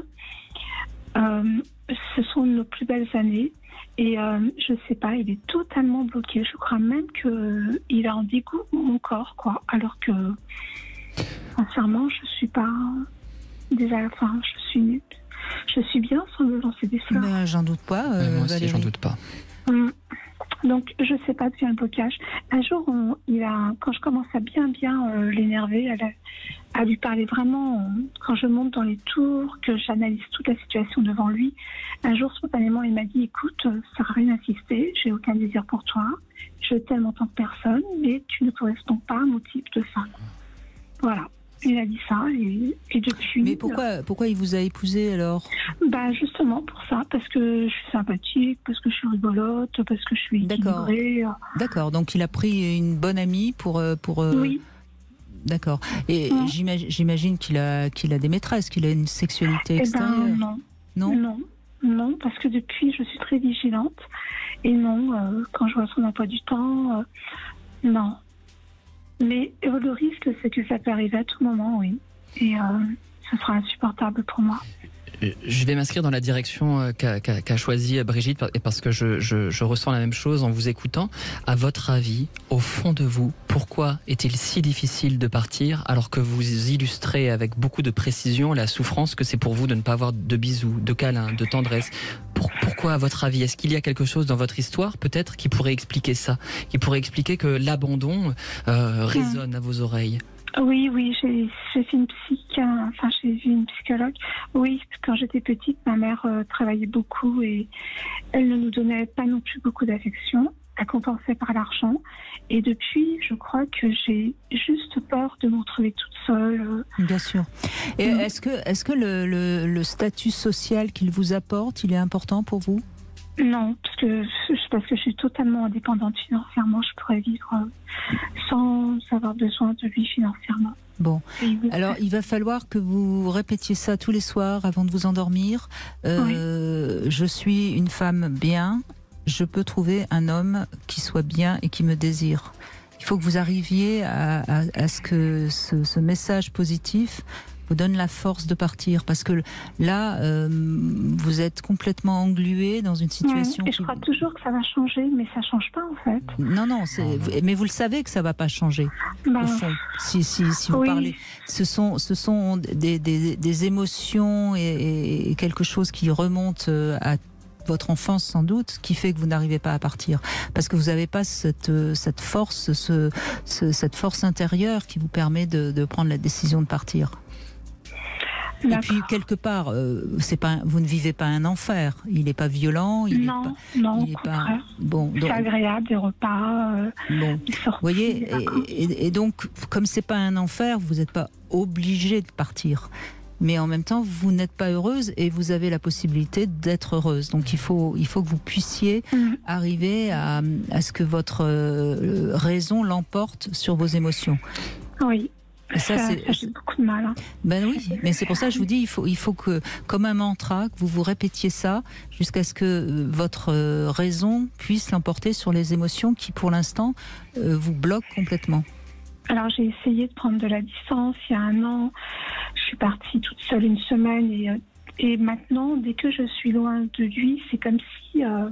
Euh, ce sont nos plus belles années. Et euh, je sais pas, il est totalement bloqué. Je crois même qu'il est en dégoût mon corps, quoi. Alors que, sincèrement, je suis pas des enfin, je suis, je suis bien sans me lancer des fleurs. Ben, j'en doute pas, euh, Euh, moi aussi, Valérie. j'en doute pas. Hum. Donc, je sais pas d'où vient le blocage. Un jour, on- il a, quand je commence à bien, bien euh, l'énerver, à, la- à lui parler vraiment, euh, quand je monte dans les tours, que j'analyse toute la situation devant lui, un jour, spontanément, il m'a dit, écoute, euh, ça sert à rien d'insister, j'ai aucun désir pour toi, je t'aime en tant que personne, mais tu ne corresponds pas à mon type de femme. Voilà. Il a dit ça, et, et depuis... Mais pourquoi, pourquoi il vous a épousé alors? Bah justement pour ça, parce que je suis sympathique, parce que je suis rigolote, parce que je suis D'accord. équilibrée. D'accord, donc il a pris une bonne amie pour... euh, pour euh, Oui, D'accord. Et Ouais. j'imagine, j'imagine qu'il a, qu'il a des maîtresses, qu'il a une sexualité eh ben extérieure. non, Non, non, non, parce que depuis je suis très vigilante. Et non, euh, quand je vois son emploi du temps, euh, non. Mais euh, le risque, c'est que ça peut arriver à tout moment, oui. Et euh, ce sera insupportable pour moi. Je vais m'inscrire dans la direction euh, qu'a qu'a- qu'a choisie Brigitte, et parce que je, je, je ressens la même chose en vous écoutant. À votre avis, au fond de vous, pourquoi est-il si difficile de partir alors que vous illustrez avec beaucoup de précision la souffrance que c'est pour vous de ne pas avoir de bisous, de câlins, de tendresse? Pour- Pourquoi, à votre avis? Est-ce qu'il y a quelque chose dans votre histoire, peut-être, qui pourrait expliquer ça? Qui pourrait expliquer que l'abandon euh, résonne à vos oreilles? Oui, oui, j'ai j'ai fait une psych, enfin j'ai vu une psychologue. Oui, quand j'étais petite, ma mère euh, travaillait beaucoup et elle ne nous donnait pas non plus beaucoup d'affection. Elle compensait par l'argent. Et depuis, je crois que j'ai juste peur de me retrouver toute seule. euh. bien sûr. Et Mhm. est-ce que, est-ce que le, le, le statut social qu'il vous apporte, il est important pour vous? Non, parce que, parce que je suis totalement indépendante financièrement. Je pourrais vivre euh, sans avoir besoin de lui financièrement. Bon. Et oui. Alors, il va falloir que vous répétiez ça tous les soirs avant de vous endormir. Euh, Je suis une femme bien. Je peux trouver un homme qui soit bien et qui me désire. Il faut que vous arriviez à, à, à ce que ce, ce message positif vous donne la force de partir. Parce que là, euh, vous êtes complètement englué dans une situation... Et je qui- crois toujours que ça va changer, mais ça change pas en fait. Non, non, c'est... mais vous le savez que ça va pas changer, Ben, au fond, si, si, si vous oui. parlez. Ce sont, ce sont des, des, des émotions et, et quelque chose qui remonte à votre enfance sans doute, qui fait que vous n'arrivez pas à partir. Parce que vous n'avez pas cette, cette force, ce, ce, cette force intérieure qui vous permet de, de prendre la décision de partir. Et puis quelque part, euh, c'est pas, vous ne vivez pas un enfer. Il n'est pas violent. Il non, est pas, non, il au est pas. contraire. Bon, donc, c'est agréable, des repas. Euh, bon, vous voyez, et, et, et donc, comme c'est pas un enfer, vous n'êtes pas obligé de partir. Mais en même temps, vous n'êtes pas heureuse et vous avez la possibilité d'être heureuse. Donc il faut, il faut que vous puissiez mmh. arriver à, à ce que votre euh, raison l'emporte sur vos émotions. Oui. Et ça, ça, c'est, ça j'ai beaucoup de mal. Hein. Ben oui, mais c'est pour ça que je vous dis, il faut, il faut que, comme un mantra, que vous vous répétiez ça jusqu'à ce que votre raison puisse l'emporter sur les émotions qui, pour l'instant, euh, vous bloquent complètement. Alors j'ai essayé de prendre de la distance il y a un an. Je suis partie toute seule une semaine et, et maintenant, dès que je suis loin de lui, c'est comme si euh,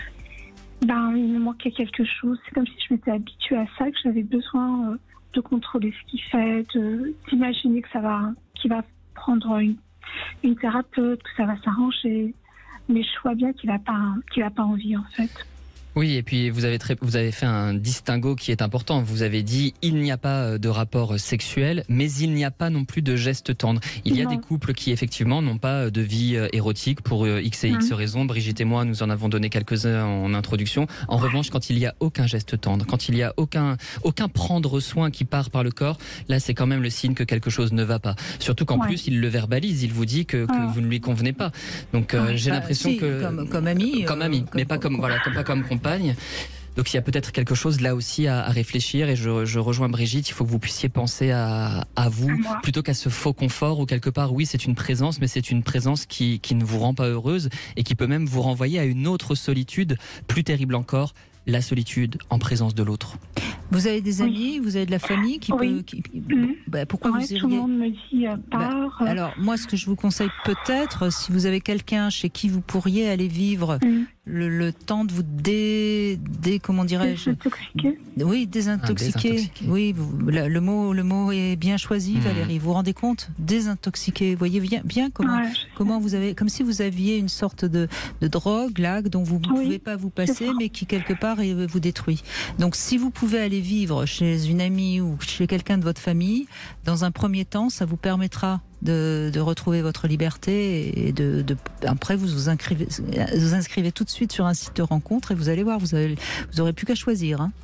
ben, il me manquait quelque chose. C'est comme si je m'étais habituée à ça, que j'avais besoin euh, de contrôler ce qu'il fait, de, d'imaginer que ça va, qu'il va prendre une, une thérapeute, que ça va s'arranger. Mais je vois bien qu'il n'a pas, qu'il n'a pas envie en fait. Oui, et puis vous avez, très, vous avez fait un distinguo qui est important. Vous avez dit il n'y a pas de rapport sexuel, mais il n'y a pas non plus de gestes tendres. Il y a non. des couples qui effectivement n'ont pas de vie érotique pour X et X mmh. raisons. Brigitte et moi, nous en avons donné quelques-uns en introduction. En revanche, quand il n'y a aucun geste tendre, quand il n'y a aucun, aucun prendre soin qui part par le corps, là c'est quand même le signe que quelque chose ne va pas. Surtout qu'en ouais. plus, il le verbalise, il vous dit que, que ah. vous ne lui convenez pas. Donc euh, j'ai bah, l'impression si, que... Comme, comme ami. Comme ami, euh, mais comme, pas comme, voilà, comme, pas comme compagne. Donc il y a peut-être quelque chose là aussi à, à réfléchir et je, je rejoins Brigitte, il faut que vous puissiez penser à, à vous à plutôt qu'à ce faux confort où quelque part oui c'est une présence mais c'est une présence qui, qui ne vous rend pas heureuse et qui peut même vous renvoyer à une autre solitude plus terrible encore, la solitude en présence de l'autre. Vous avez des amis, oui. vous avez de la famille qui oui. peut... Qui, mmh. bah, pourquoi ouais, vous iriez... Tout le monde me dit euh, part. Bah, alors moi ce que je vous conseille peut-être, si vous avez quelqu'un chez qui vous pourriez aller vivre mmh. le, le temps de vous dé... dé comment dirais-je désintoxiquer. Oui, désintoxiquer. Ah, désintoxiquer. Oui, vous, le, le, mot, le mot est bien choisi, mmh. Valérie. Vous vous rendez compte? Désintoxiquer. Vous voyez bien, bien comment, ouais, comment vous avez... Comme si vous aviez une sorte de, de drogue là, dont vous ne oui, pouvez pas vous passer, mais qui quelque part vous détruit. Donc si vous pouvez aller vivre chez une amie ou chez quelqu'un de votre famille, dans un premier temps, ça vous permettra de, de retrouver votre liberté et de, de après vous vous inscrivez, vous inscrivez tout de suite sur un site de rencontre et vous allez voir, vous avez, vous aurez plus qu'à choisir. Hein.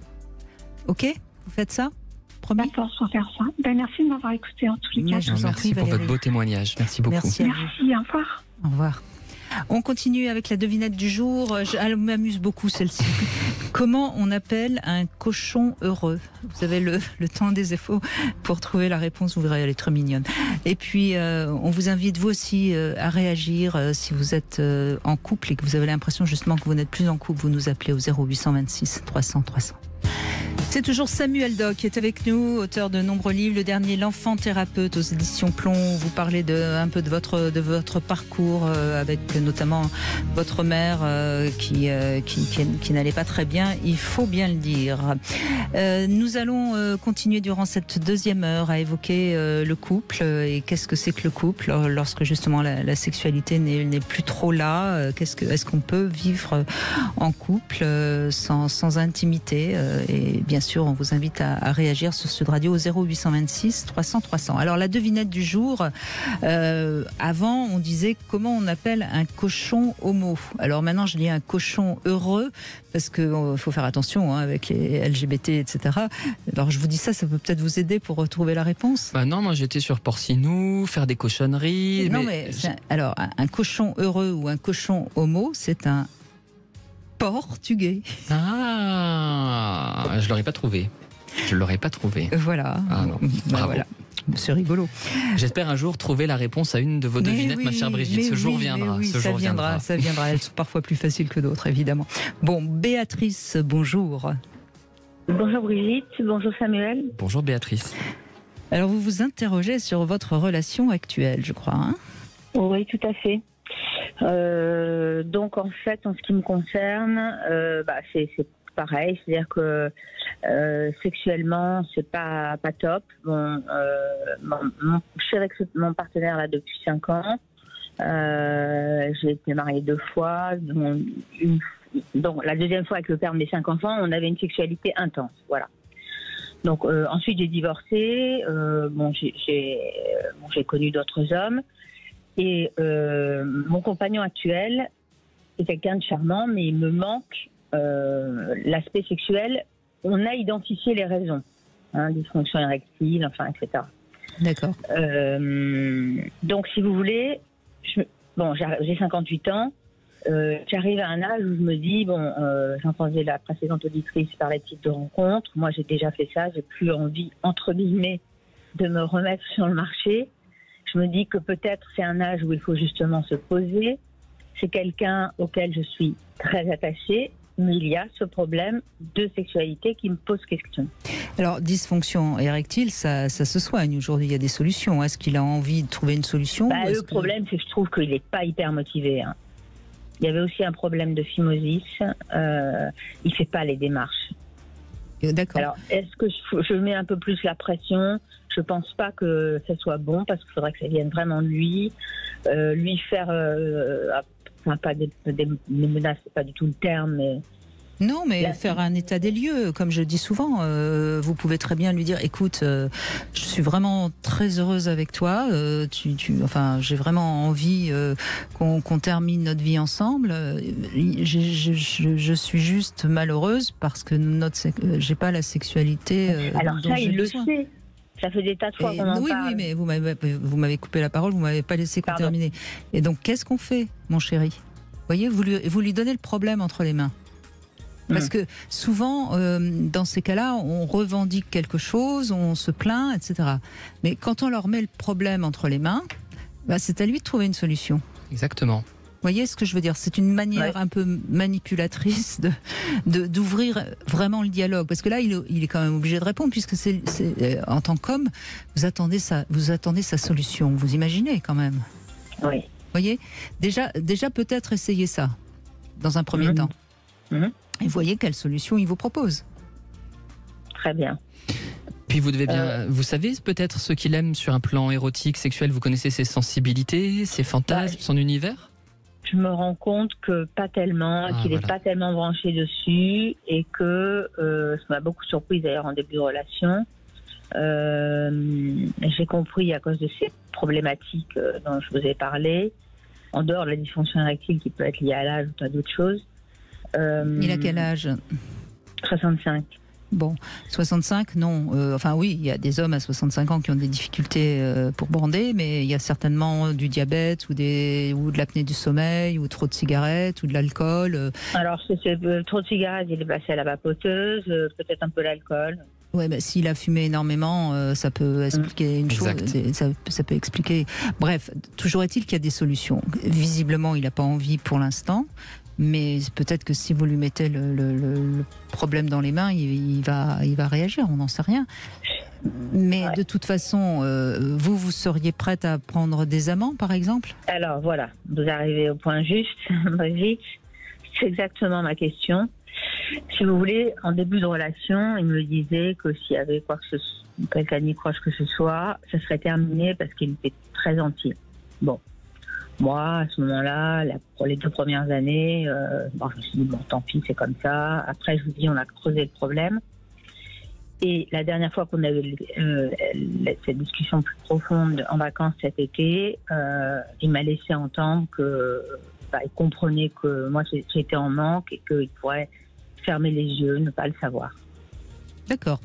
Ok, vous faites ça? Promis. D'accord, je vais faire ça. Ben, merci de m'avoir écouté en tous les cas. Je vous en prie, pour votre beau témoignage. Merci beaucoup. Merci. Merci, au revoir. Au revoir. On continue avec la devinette du jour. Je, elle m'amuse beaucoup celle-ci. Comment on appelle un cochon heureux? Vous avez le, le temps des efforts pour trouver la réponse. Vous verrez, elle est très mignonne. Et puis, euh, on vous invite vous aussi euh, à réagir euh, si vous êtes euh, en couple et que vous avez l'impression justement que vous n'êtes plus en couple. Vous nous appelez au zéro huit cent vingt-six trois cents trois cents. C'est toujours Samuel Doc qui est avec nous, auteur de nombreux livres. Le dernier, L'enfant thérapeute aux éditions Plomb. Vous parlez de, un peu de votre, de votre parcours euh, avec notamment votre mère euh, qui, euh, qui, qui, qui n'allait pas très bien, il faut bien le dire. Euh, nous allons euh, continuer durant cette deuxième heure à évoquer euh, le couple et qu'est-ce que c'est que le couple lorsque justement la, la sexualité n'est, n'est plus trop là. Qu'est-ce que, est-ce qu'on peut vivre en couple euh, sans, sans intimité euh, et bien sûr, on vous invite à, à réagir sur Sud Radio au zéro huit cent vingt-six trois cents trois cents. Alors la devinette du jour, euh, avant on disait comment on appelle un cochon homo. Alors maintenant je dis un cochon heureux parce qu'il euh, faut faire attention hein, avec les L G B T, et cetera. Alors je vous dis ça, ça peut peut-être vous aider pour retrouver la réponse. Bah non, moi j'étais sur Porcinou, faire des cochonneries. Non mais, mais un, alors un, un cochon heureux ou un cochon homo, c'est un portugais. Ah, je l'aurais pas trouvé. Je l'aurais pas trouvé. Voilà. Ah non. Bah bravo. Voilà. C'est rigolo. J'espère un jour trouver la réponse à une de vos devinettes, oui, ma chère Brigitte. Ce oui, jour viendra. Oui, Ce ça jour viendra, viendra. Ça viendra. Elles sont parfois plus faciles que d'autres, évidemment. Bon, Béatrice, bonjour. Bonjour Brigitte. Bonjour Samuel. Bonjour Béatrice. Alors vous vous interrogez sur votre relation actuelle, je crois. Hein ? Oui, tout à fait. Euh, donc en fait, en ce qui me concerne, euh, bah, c'est, c'est pareil, c'est-à-dire que euh, sexuellement, c'est pas pas top. Bon, euh, mon, mon, je suis avec mon partenaire là depuis cinq ans. Euh, j'ai été mariée deux fois. Donc, une, donc la deuxième fois avec le père de mes cinq enfants, on avait une sexualité intense. Voilà. Donc euh, ensuite j'ai divorcé. Euh, bon, j'ai, j'ai, bon, j'ai connu d'autres hommes. Et euh, mon compagnon actuel est quelqu'un de charmant, mais il me manque euh, l'aspect sexuel. On a identifié les raisons, hein, dysfonction érectile, enfin, et cetera. D'accord. Euh, donc, si vous voulez, je, bon, j'ai cinquante-huit ans. Euh, J'arrive à un âge où je me dis, bon, euh, j'entendais la précédente auditrice parler de type de rencontre. Moi, j'ai déjà fait ça. J'ai plus envie, entre guillemets, de me remettre sur le marché. Je me dis que peut-être c'est un âge où il faut justement se poser. C'est quelqu'un auquel je suis très attachée, mais il y a ce problème de sexualité qui me pose question. Alors, dysfonction érectile, ça, ça se soigne aujourd'hui. Il y a des solutions. Est-ce qu'il a envie de trouver une solution? Bah, le que... problème, c'est que je trouve qu'il n'est pas hyper motivé. Hein. Il y avait aussi un problème de phimosis. Euh, il ne fait pas les démarches. D'accord. Alors, est-ce que je, je mets un peu plus la pression? Je pense pas que ça soit bon, parce qu'il faudrait que ça vienne vraiment de lui. Euh, lui faire, euh, enfin, pas des, des, des menaces, c'est pas du tout le terme, mais... Non, mais Là, faire un état des lieux, comme je dis souvent, euh, vous pouvez très bien lui dire, écoute, euh, je suis vraiment très heureuse avec toi, euh, tu, tu, enfin, j'ai vraiment envie euh, qu'on qu'on termine notre vie ensemble. Je, je, je, je suis juste malheureuse parce que notre, j'ai pas la sexualité. Euh, Alors dont ça, j'ai il besoin. le sait. Ça fait des tas de fois Et, qu'on en oui, parle. oui, mais vous m'avez, vous m'avez coupé la parole, vous m'avez pas laissé Pardon. terminer. Et donc, qu'est-ce qu'on fait, mon chéri? Vous voyez, vous lui, vous lui donnez le problème entre les mains. Parce que souvent, euh, dans ces cas-là, on revendique quelque chose, on se plaint, et cetera. Mais quand on leur met le problème entre les mains, bah, c'est à lui de trouver une solution. Exactement. Vous voyez ce que je veux dire? C'est une manière Ouais. un peu manipulatrice de, de, d'ouvrir vraiment le dialogue. Parce que là, il, il est quand même obligé de répondre, puisque c'est, c'est, euh, en tant qu'homme, vous attendez, sa, vous attendez sa solution. Vous imaginez quand même. Oui. Vous voyez? Déjà, déjà peut-être essayer ça, dans un premier Mhm. temps. Mhm. Et voyez quelle solution il vous propose. Très bien. Puis vous devez bien, Euh, vous savez peut-être ce qu'il aime sur un plan érotique, sexuel. Vous connaissez ses sensibilités, ses fantasmes, Ouais. son univers. Je me rends compte que pas tellement, Ah, qu'il n'est voilà. pas tellement branché dessus, et que euh, ça m'a beaucoup surprise d'ailleurs en début de relation. Euh, j'ai compris à cause de ces problématiques euh, dont je vous ai parlé, en dehors de la dysfonction érectile qui peut être liée à l'âge ou à d'autres choses. Euh, Il a quel âge? soixante-cinq. Bon, soixante-cinq, non. Euh, enfin oui, il y a des hommes à soixante-cinq ans qui ont des difficultés euh, pour bander, mais il y a certainement du diabète ou, des, ou de l'apnée du sommeil ou trop de cigarettes ou de l'alcool. euh. Alors, c'est, c'est, euh, trop de cigarettes, il est passé à la vapoteuse, euh, peut-être un peu l'alcool. Ouais, bah, s'il a fumé énormément, euh, ça peut expliquer une chose. Exact. des- Ça, ça peut expliquer. Bref, toujours est-il qu'il y a des solutions. Visiblement, il n'a pas envie pour l'instant. Mais peut-être que si vous lui mettez le, le- le- le problème dans les mains, il, il va, il va réagir, on n'en sait rien. Mais Ouais. de toute façon, euh, vous, vous seriez prête à prendre des amants, par exemple? Alors, voilà, vous arrivez au point juste, Brigitte. C'est exactement ma question. Si vous voulez, en début de relation, il me disait que s'il y avait quoi que ce soit, quelqu'un n'y croche que ce soit, ça serait terminé parce qu'il était très gentil. Bon. Moi, à ce moment-là, la- pour les deux premières années, euh, bon, je me suis dit, bon, tant pis, c'est comme ça. Après, je vous dis, on a creusé le problème. Et la dernière fois qu'on avait euh, cette discussion plus profonde en vacances cet été, euh, il m'a laissé entendre que bah, il comprenait que moi j'étais en manque et qu'il pourrait fermer les yeux, ne pas le savoir. D'accord.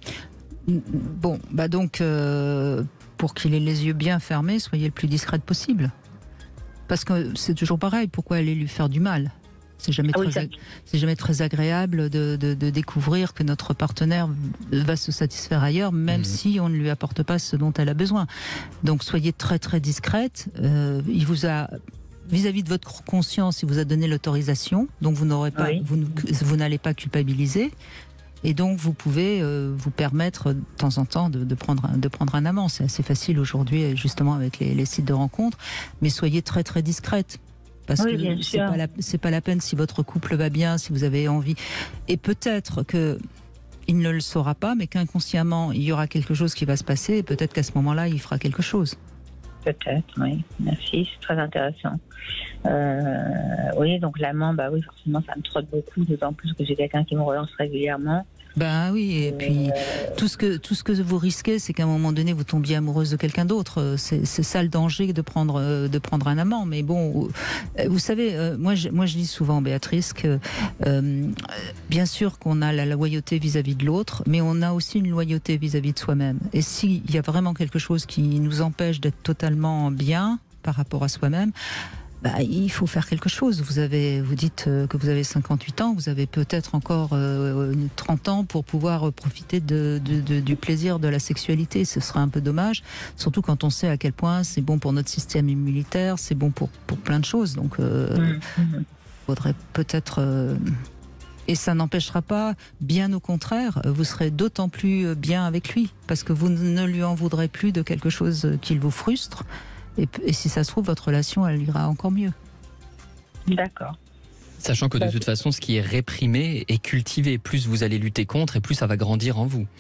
Bon, bah donc, euh, pour qu'il ait les yeux bien fermés, soyez le plus discrète possible. Parce que c'est toujours pareil, pourquoi aller lui faire du mal? C'est jamais, Ah oui, très ça- ag- c'est jamais très agréable de, de- de découvrir que notre partenaire va se satisfaire ailleurs, même Mhm. si on ne lui apporte pas ce dont elle a besoin. Donc soyez très très discrète. Euh, il vous a, vis-à-vis de votre conscience, il vous a donné l'autorisation, donc vous n'aurez pas, Oui. vous, ne- vous n'allez pas culpabiliser. Et donc, vous pouvez euh, vous permettre de temps en temps de, de, prendre, un, de prendre un amant. C'est assez facile aujourd'hui, justement, avec les, les sites de rencontres. Mais soyez très, très discrète. Parce Oui, que bien c'est sûr. pas, la, c'est pas la peine si votre couple va bien, si vous avez envie. Et peut-être que il ne le saura pas, mais qu'inconsciemment, il y aura quelque chose qui va se passer. Et peut-être qu'à ce moment-là, il fera quelque chose. Peut-être, oui. Merci, c'est très intéressant. Euh, oui, donc l'amant, bah oui, forcément, ça me trotte beaucoup, d'autant plus que j'ai quelqu'un qui me relance régulièrement. Ben oui, et puis tout ce que tout ce que vous risquez, c'est qu'à un moment donné, vous tombiez amoureuse de quelqu'un d'autre. C'est, c'est ça le danger de prendre de prendre un amant. Mais bon, vous savez, moi je, moi je dis souvent, Béatrice, que euh, bien sûr qu'on a la loyauté vis-à-vis de l'autre, mais on a aussi une loyauté vis-à-vis de soi-même. Et s'il y a vraiment quelque chose qui nous empêche d'être totalement bien par rapport à soi-même, bah, il faut faire quelque chose. Vous avez, vous dites que vous avez cinquante-huit ans, vous avez peut-être encore euh, trente ans pour pouvoir profiter de, de, de, du plaisir de la sexualité. Ce serait un peu dommage, surtout quand on sait à quel point c'est bon pour notre système immunitaire, c'est bon pour, pour plein de choses. Donc, euh, mmh. faudrait peut-être... Euh, et ça n'empêchera pas, bien au contraire, vous serez d'autant plus bien avec lui, parce que vous ne lui en voudrez plus de quelque chose qui vous frustre. Et, et si ça se trouve, votre relation, elle ira encore mieux. D'accord. Sachant que de toute façon, ce qui est réprimé est cultivé. Plus vous allez lutter contre, et plus ça va grandir en vous.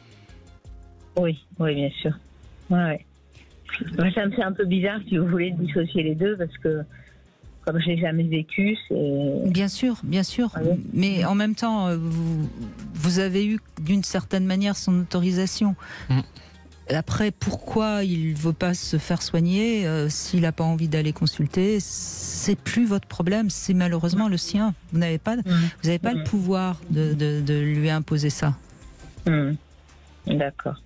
Oui, oui, bien sûr. Ouais, ouais. Moi, ça me fait un peu bizarre, si vous voulez, de dissocier les deux, parce que comme je l'ai jamais vécu, c'est... Bien sûr, bien sûr. Ouais. Mais en même temps, vous, vous avez eu d'une certaine manière son autorisation. Mmh. Après, pourquoi il ne veut pas se faire soigner, euh, s'il n'a pas envie d'aller consulter, c'est plus votre problème, c'est malheureusement le sien. Vous n'avez pas, mmh. vous n'avez pas mmh. le pouvoir de, de, de lui imposer ça. Mmh. D'accord.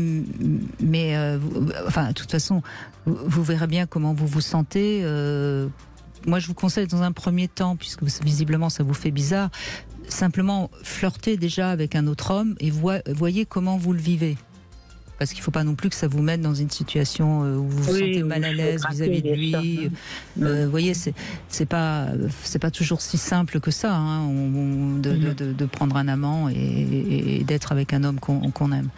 Mais, euh, vous, enfin, de toute façon, vous, vous verrez bien comment vous vous sentez. Euh, moi, je vous conseille dans un premier temps, puisque visiblement ça vous fait bizarre, simplement flirter déjà avec un autre homme et vo voyez comment vous le vivez. Parce qu'il ne faut pas non plus que ça vous mette dans une situation où vous vous oui, sentez mal à l'aise vis-à-vis de lui. Vous euh, voyez, c'est c'est pas c'est pas toujours si simple que ça, hein, on, on, de, mm-hmm. de, de prendre un amant et, et d'être avec un homme qu'on qu'on aime.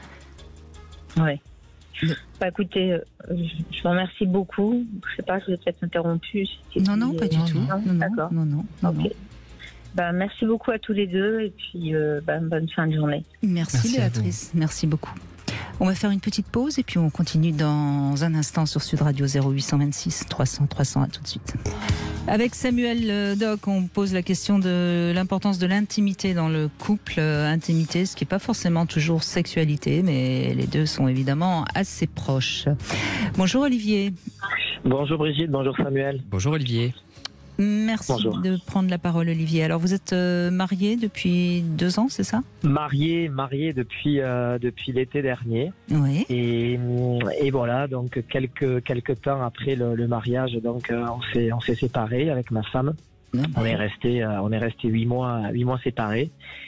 Oui. Bah, écoutez, je vous remercie beaucoup. Je ne sais pas, je vous ai peut-être interrompu. Non, non, pas du non, tout. Non, non, D'accord. Non, non, non, okay. non. Bah, merci beaucoup à tous les deux et puis euh, bah, bonne fin de journée. Merci, merci Béatrice, merci beaucoup. On va faire une petite pause et puis on continue dans un instant sur Sud Radio zéro huit cent vingt-six trois cents trois cents. À tout de suite. Avec Samuel Doc, on pose la question de l'importance de l'intimité dans le couple. Intimité, ce qui n'est pas forcément toujours sexualité, mais les deux sont évidemment assez proches. Bonjour Olivier. Bonjour Brigitte, bonjour Samuel. Bonjour Olivier. Merci Bonjour. de prendre la parole, Olivier. Alors, vous êtes euh, marié depuis deux ans, c'est ça ? Marié, marié depuis euh, depuis l'été dernier. Oui. Et, et voilà, donc quelques quelques temps après le, le mariage, donc euh, on s'est on s'est séparés avec ma femme. Non, on est resté euh, on est resté huit mois huit mois séparés.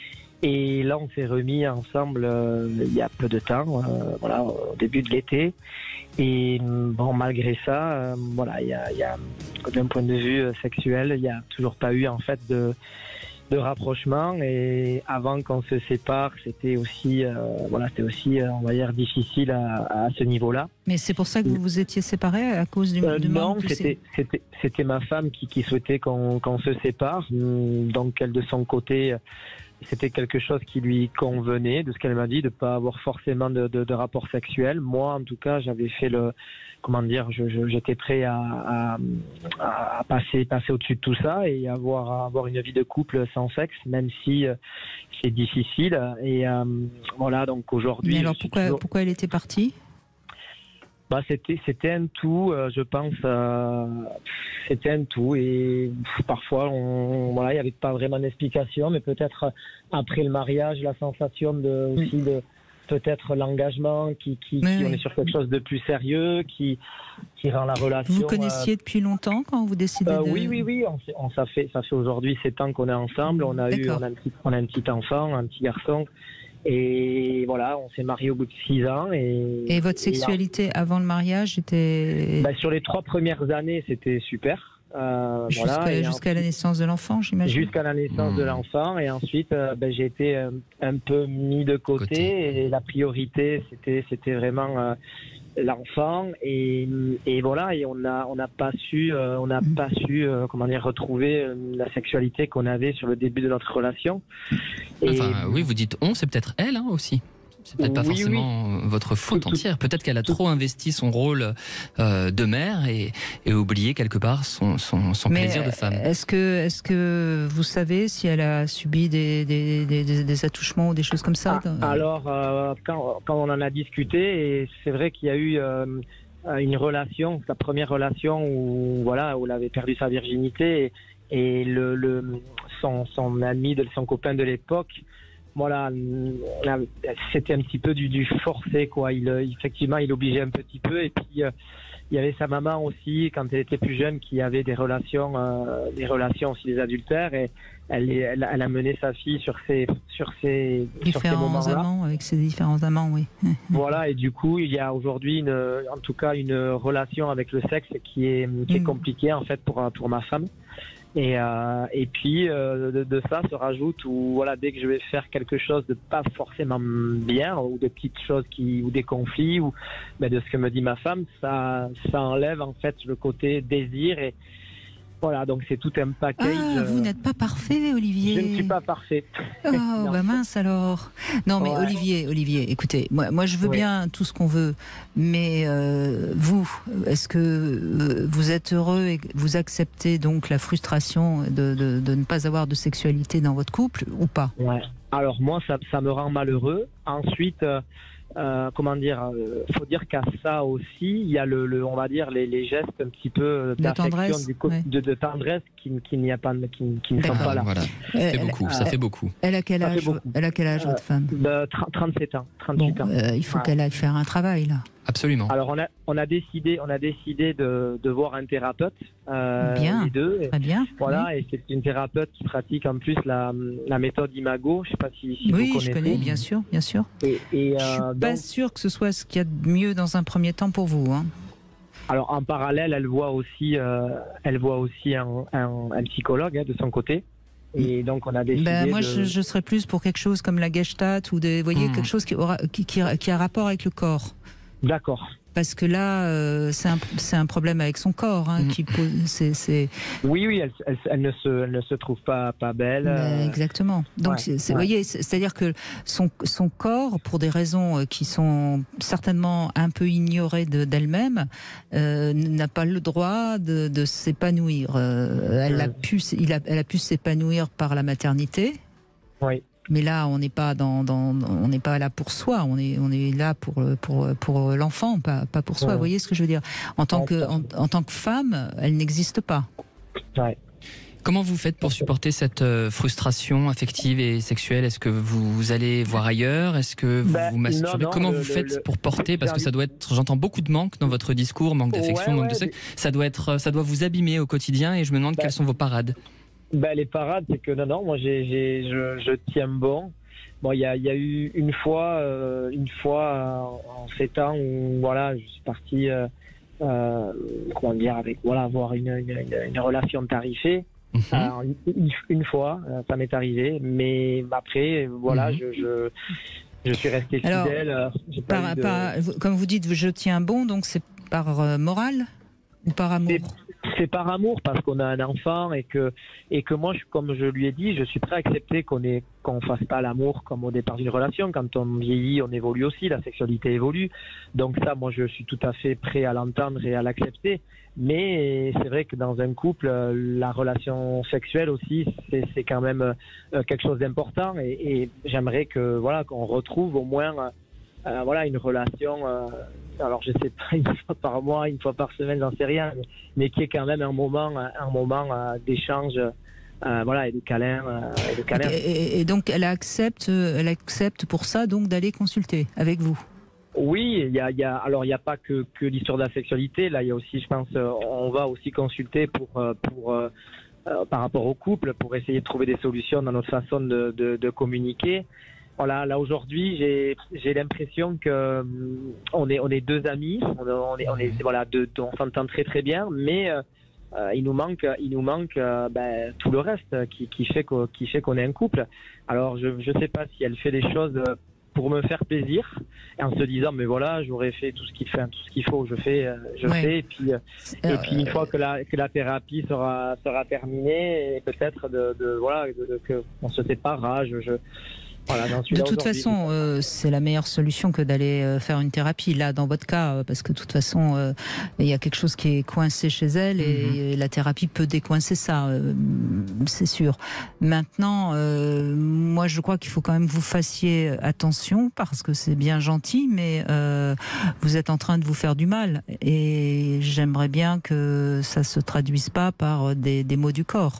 Et là, on s'est remis ensemble euh, il y a peu de temps, euh, voilà, au début de l'été. Et bon, malgré ça, euh, voilà, il y a, y a d'un point de vue sexuel, il n'y a toujours pas eu en fait de, de rapprochement. Et avant qu'on se sépare, c'était aussi, euh, voilà, c'était aussi, on va dire, difficile à, à ce niveau-là. Mais c'est pour ça que vous vous étiez séparés à cause du, euh, du non, manque c'était, c'était, c'était ma femme qui, qui souhaitait qu'on, qu'on se sépare. Donc, elle de son côté. C'était quelque chose qui lui convenait, de ce qu'elle m'a dit, de pas avoir forcément de, de, de rapport sexuel. Moi, en tout cas, j'avais fait le, comment dire, je, je, j'étais prêt à, à, à passer, passer au-dessus de tout ça et avoir, avoir une vie de couple sans sexe, même si euh, c'est difficile. Et euh, voilà, donc aujourd'hui. Mais alors, pourquoi, toujours... pourquoi elle était partie ? Bah, c'était c'était un tout, euh, je pense. Euh, c'était un tout et pff, parfois, on, voilà, il n'y avait pas vraiment d'explication, mais peut-être après le mariage, la sensation de aussi de peut-être l'engagement, qui, qui, qui on est sur quelque chose de plus sérieux, qui qui rend la relation. Vous connaissiez euh, depuis longtemps quand vous décidez euh, de... Oui, oui, oui. On, on ça fait ça fait aujourd'hui sept ans qu'on est ensemble. On a eu on a un petit on a un petit enfant, un petit garçon. Et voilà, on s'est mariés au bout de six ans. Et, et votre sexualité et là, avant le mariage était... Bah, sur les trois premières années, c'était super. Euh, jusqu'à voilà, jusqu'à la naissance de l'enfant, j'imagine. Jusqu'à la naissance mmh. de l'enfant. Et ensuite, euh, bah, j'ai été euh, un peu mis de côté. côté. Et la priorité, c'était, c'était vraiment... Euh, l'enfant et, et voilà et on n'a on n'a pas su euh, on n'a mmh. pas su euh, comment dire retrouver euh, la sexualité qu'on avait sur le début de notre relation. Et... Enfin oui, vous dites on, c'est peut-être elle hein, aussi. C'est peut-être pas Oui, forcément oui. votre faute Tout- entière. Peut-être qu'elle a trop investi son rôle euh, de mère et, et oublié quelque part son, son, son Mais plaisir de femme. Est-ce que, est-ce que vous savez si elle a subi des, des, des, des, des attouchements ou des choses comme ça? Ah, alors, euh, quand, quand on en a discuté, et c'est vrai qu'il y a eu euh, une relation, sa première relation où, voilà, où elle avait perdu sa virginité, et, et le, le, son, son ami, de, son copain de l'époque, voilà, c'était un petit peu du, du forcé, quoi. Il, effectivement, il obligeait un petit peu, et puis euh, il y avait sa maman aussi, quand elle était plus jeune, qui avait des relations, euh, des relations aussi des adultères, et elle, elle, elle a mené sa fille sur ces, sur ces, sur ces Différents moments-là. amants, avec ses différents amants, oui. Voilà, et du coup, il y a aujourd'hui, une, en tout cas, une relation avec le sexe qui est, qui est Mm. compliquée, en fait, pour, pour ma femme. Et, euh, et puis, euh, de, de ça se rajoute où, voilà, dès que je vais faire quelque chose de pas forcément bien, ou des petites choses qui, ou des conflits, ou ben, de ce que me dit ma femme, ça, ça enlève, en fait, le côté désir. Et voilà, donc c'est tout un package. Ah, vous n'êtes pas parfait, Olivier. Je ne suis pas parfait. Oh, bah mince alors. Non, mais Ouais. Olivier, Olivier, écoutez, moi, moi je veux Oui. bien tout ce qu'on veut, mais euh, vous, est-ce que euh, vous êtes heureux et que vous acceptez donc la frustration de, de, de ne pas avoir de sexualité dans votre couple ou pas? Ouais. Alors moi, ça, ça me rend malheureux. Ensuite, euh, euh, comment dire, euh, faut dire qu'à ça aussi, il y a le, le on va dire les, les gestes un petit peu De d'affection, tendresse, du co- ouais. de, de tendresse qui, qui n'y a pas, qui, qui ne sont D'accord. pas là. Voilà. Ça Euh, fait elle- beaucoup, ça euh, fait beaucoup. Elle a quel Ça fait âge, beaucoup. elle a quel âge Euh, votre femme? De trente trente-sept ans, Bon, trente-huit ans. euh, il faut Ouais. qu'elle aille faire un travail là. Absolument. Alors on a, on a décidé, on a décidé de, de voir un thérapeute, euh, Bien. les deux. Et Très bien. voilà, et c'est une thérapeute qui pratique en plus la, la méthode Imago. Je sais pas si, si Oui, vous je connaissez. connais, bien sûr, bien sûr. Et, et, Je suis euh, pas donc, sûre que ce soit ce qu'il y a de mieux dans un premier temps pour vous. Hein. alors en parallèle, elle voit aussi, euh, elle voit aussi un, un, un psychologue hein, de son côté. Et donc on a décidé. Ben, moi, de... je, je serais plus pour quelque chose comme la Gestalt ou des, vous voyez, Mmh. quelque chose qui, aura, qui, qui, qui a rapport avec le corps. D'accord. Parce que là, euh, c'est un, c'est un problème avec son corps. Hein, Mmh. qui pose, c'est, c'est... Oui, oui, elle, elle, elle ne se, elle ne se trouve pas, pas belle. Mais euh, exactement. Donc, ouais, c'est, c'est- ouais. vous voyez, c'est- c'est-à-dire que son, son corps, pour des raisons euh, qui sont certainement un peu ignorées de, d'elle-même, euh, n'a pas le droit de, de s'épanouir. Euh, elle, a Mm. pu, il a, elle a pu s'épanouir par la maternité. Oui. Mais là, on n'est pas dans, dans, on n'est pas là pour soi. On est, on est là pour, pour, pour l'enfant, pas, pas pour soi. Ouais. Vous voyez ce que je veux dire? En tant Ouais, que, tout à en, fait. en tant que femme, elle n'existe pas. Ouais. Comment vous faites pour supporter cette euh, frustration affective et sexuelle? Est-ce que vous, vous allez voir ailleurs? Est-ce que vous Ben, vous masturbez? non, non, Comment le- vous le- faites le- pour porter? Parce que j'ai ça doit être, j'entends beaucoup de manque dans votre discours, manque d'affection, Ouais, manque de ouais, sexe. Ça doit être, ça doit vous abîmer au quotidien et je me demande Ben, quelles sont vos parades. Ben, les parades, c'est que non, non, moi j'ai, j'ai, je, je tiens bon. Bon, il y a, il y a eu une fois, euh, une fois euh, en sept ans où voilà, je suis parti, euh, euh, comment dire, avec voilà, avoir une, une, une, une relation tarifée. Mhm. Alors, une, une- une fois, euh, ça m'est arrivé, mais après, voilà, Mhm. je, je, je suis resté Alors, fidèle. euh, j'ai pas Par, eu de- par- comme vous dites, je tiens bon, donc c'est par euh, morale ou par amour? C'est par amour parce qu'on a un enfant et que et que moi, je- comme je lui ai dit, je suis prêt à accepter qu'on ait qu'on fasse pas l'amour comme au départ d'une relation. Quand on vieillit, on évolue aussi, la sexualité évolue. Donc ça, moi, je suis tout à fait prêt à l'entendre et à l'accepter. Mais c'est vrai que dans un couple, euh, la relation sexuelle aussi, c'est c'est quand même euh, quelque chose d'important. Et, et j'aimerais que voilà qu'on retrouve au moins euh, euh, voilà une relation. euh, alors je sais pas, une fois par mois, une fois par semaine, j'en sais rien, mais, mais qui est quand même un moment, un moment euh, d'échange, euh, voilà, et de câlin, euh, et de câlin. Et, et- et donc elle accepte, euh, elle accepte pour ça donc d'aller consulter avec vous. Oui, il y a, il y a, alors il n'y a pas que, que l'histoire de la sexualité. Là, il y a aussi, je pense, euh, on va aussi consulter pour, euh, pour euh, euh, par rapport au couple, pour essayer de trouver des solutions dans notre façon de, de, de communiquer. Voilà, là aujourd'hui, j'ai j'ai l'impression que hum, on est on est deux amis, on, on est on est voilà deux, on s'entend très très bien, mais euh, euh, il nous manque il nous manque euh, ben, tout le reste qui qui fait qu'on qui fait qu'on est un couple. Alors je je sais pas si elle fait des choses pour me faire plaisir et en se disant mais voilà j'aurais fait tout ce qu'il fait tout ce qu'il faut je fais euh, je Ouais. fais et puis euh, et puis une fois que la que la thérapie sera sera terminée et peut-être de, de voilà de, de, que on se séparera je, je Voilà, j'en suis de là toute aujourd'hui. façon, euh, c'est la meilleure solution que d'aller euh, faire une thérapie, là, dans votre cas, euh, parce que de toute façon, euh, il y a quelque chose qui est coincé chez elle et, Mhm. et la thérapie peut décoincer ça, euh, c'est sûr. Maintenant, euh, moi, je crois qu'il faut quand même que vous fassiez attention, parce que c'est bien gentil, mais euh, vous êtes en train de vous faire du mal. Et j'aimerais bien que ça se traduise pas par des, des maux du corps.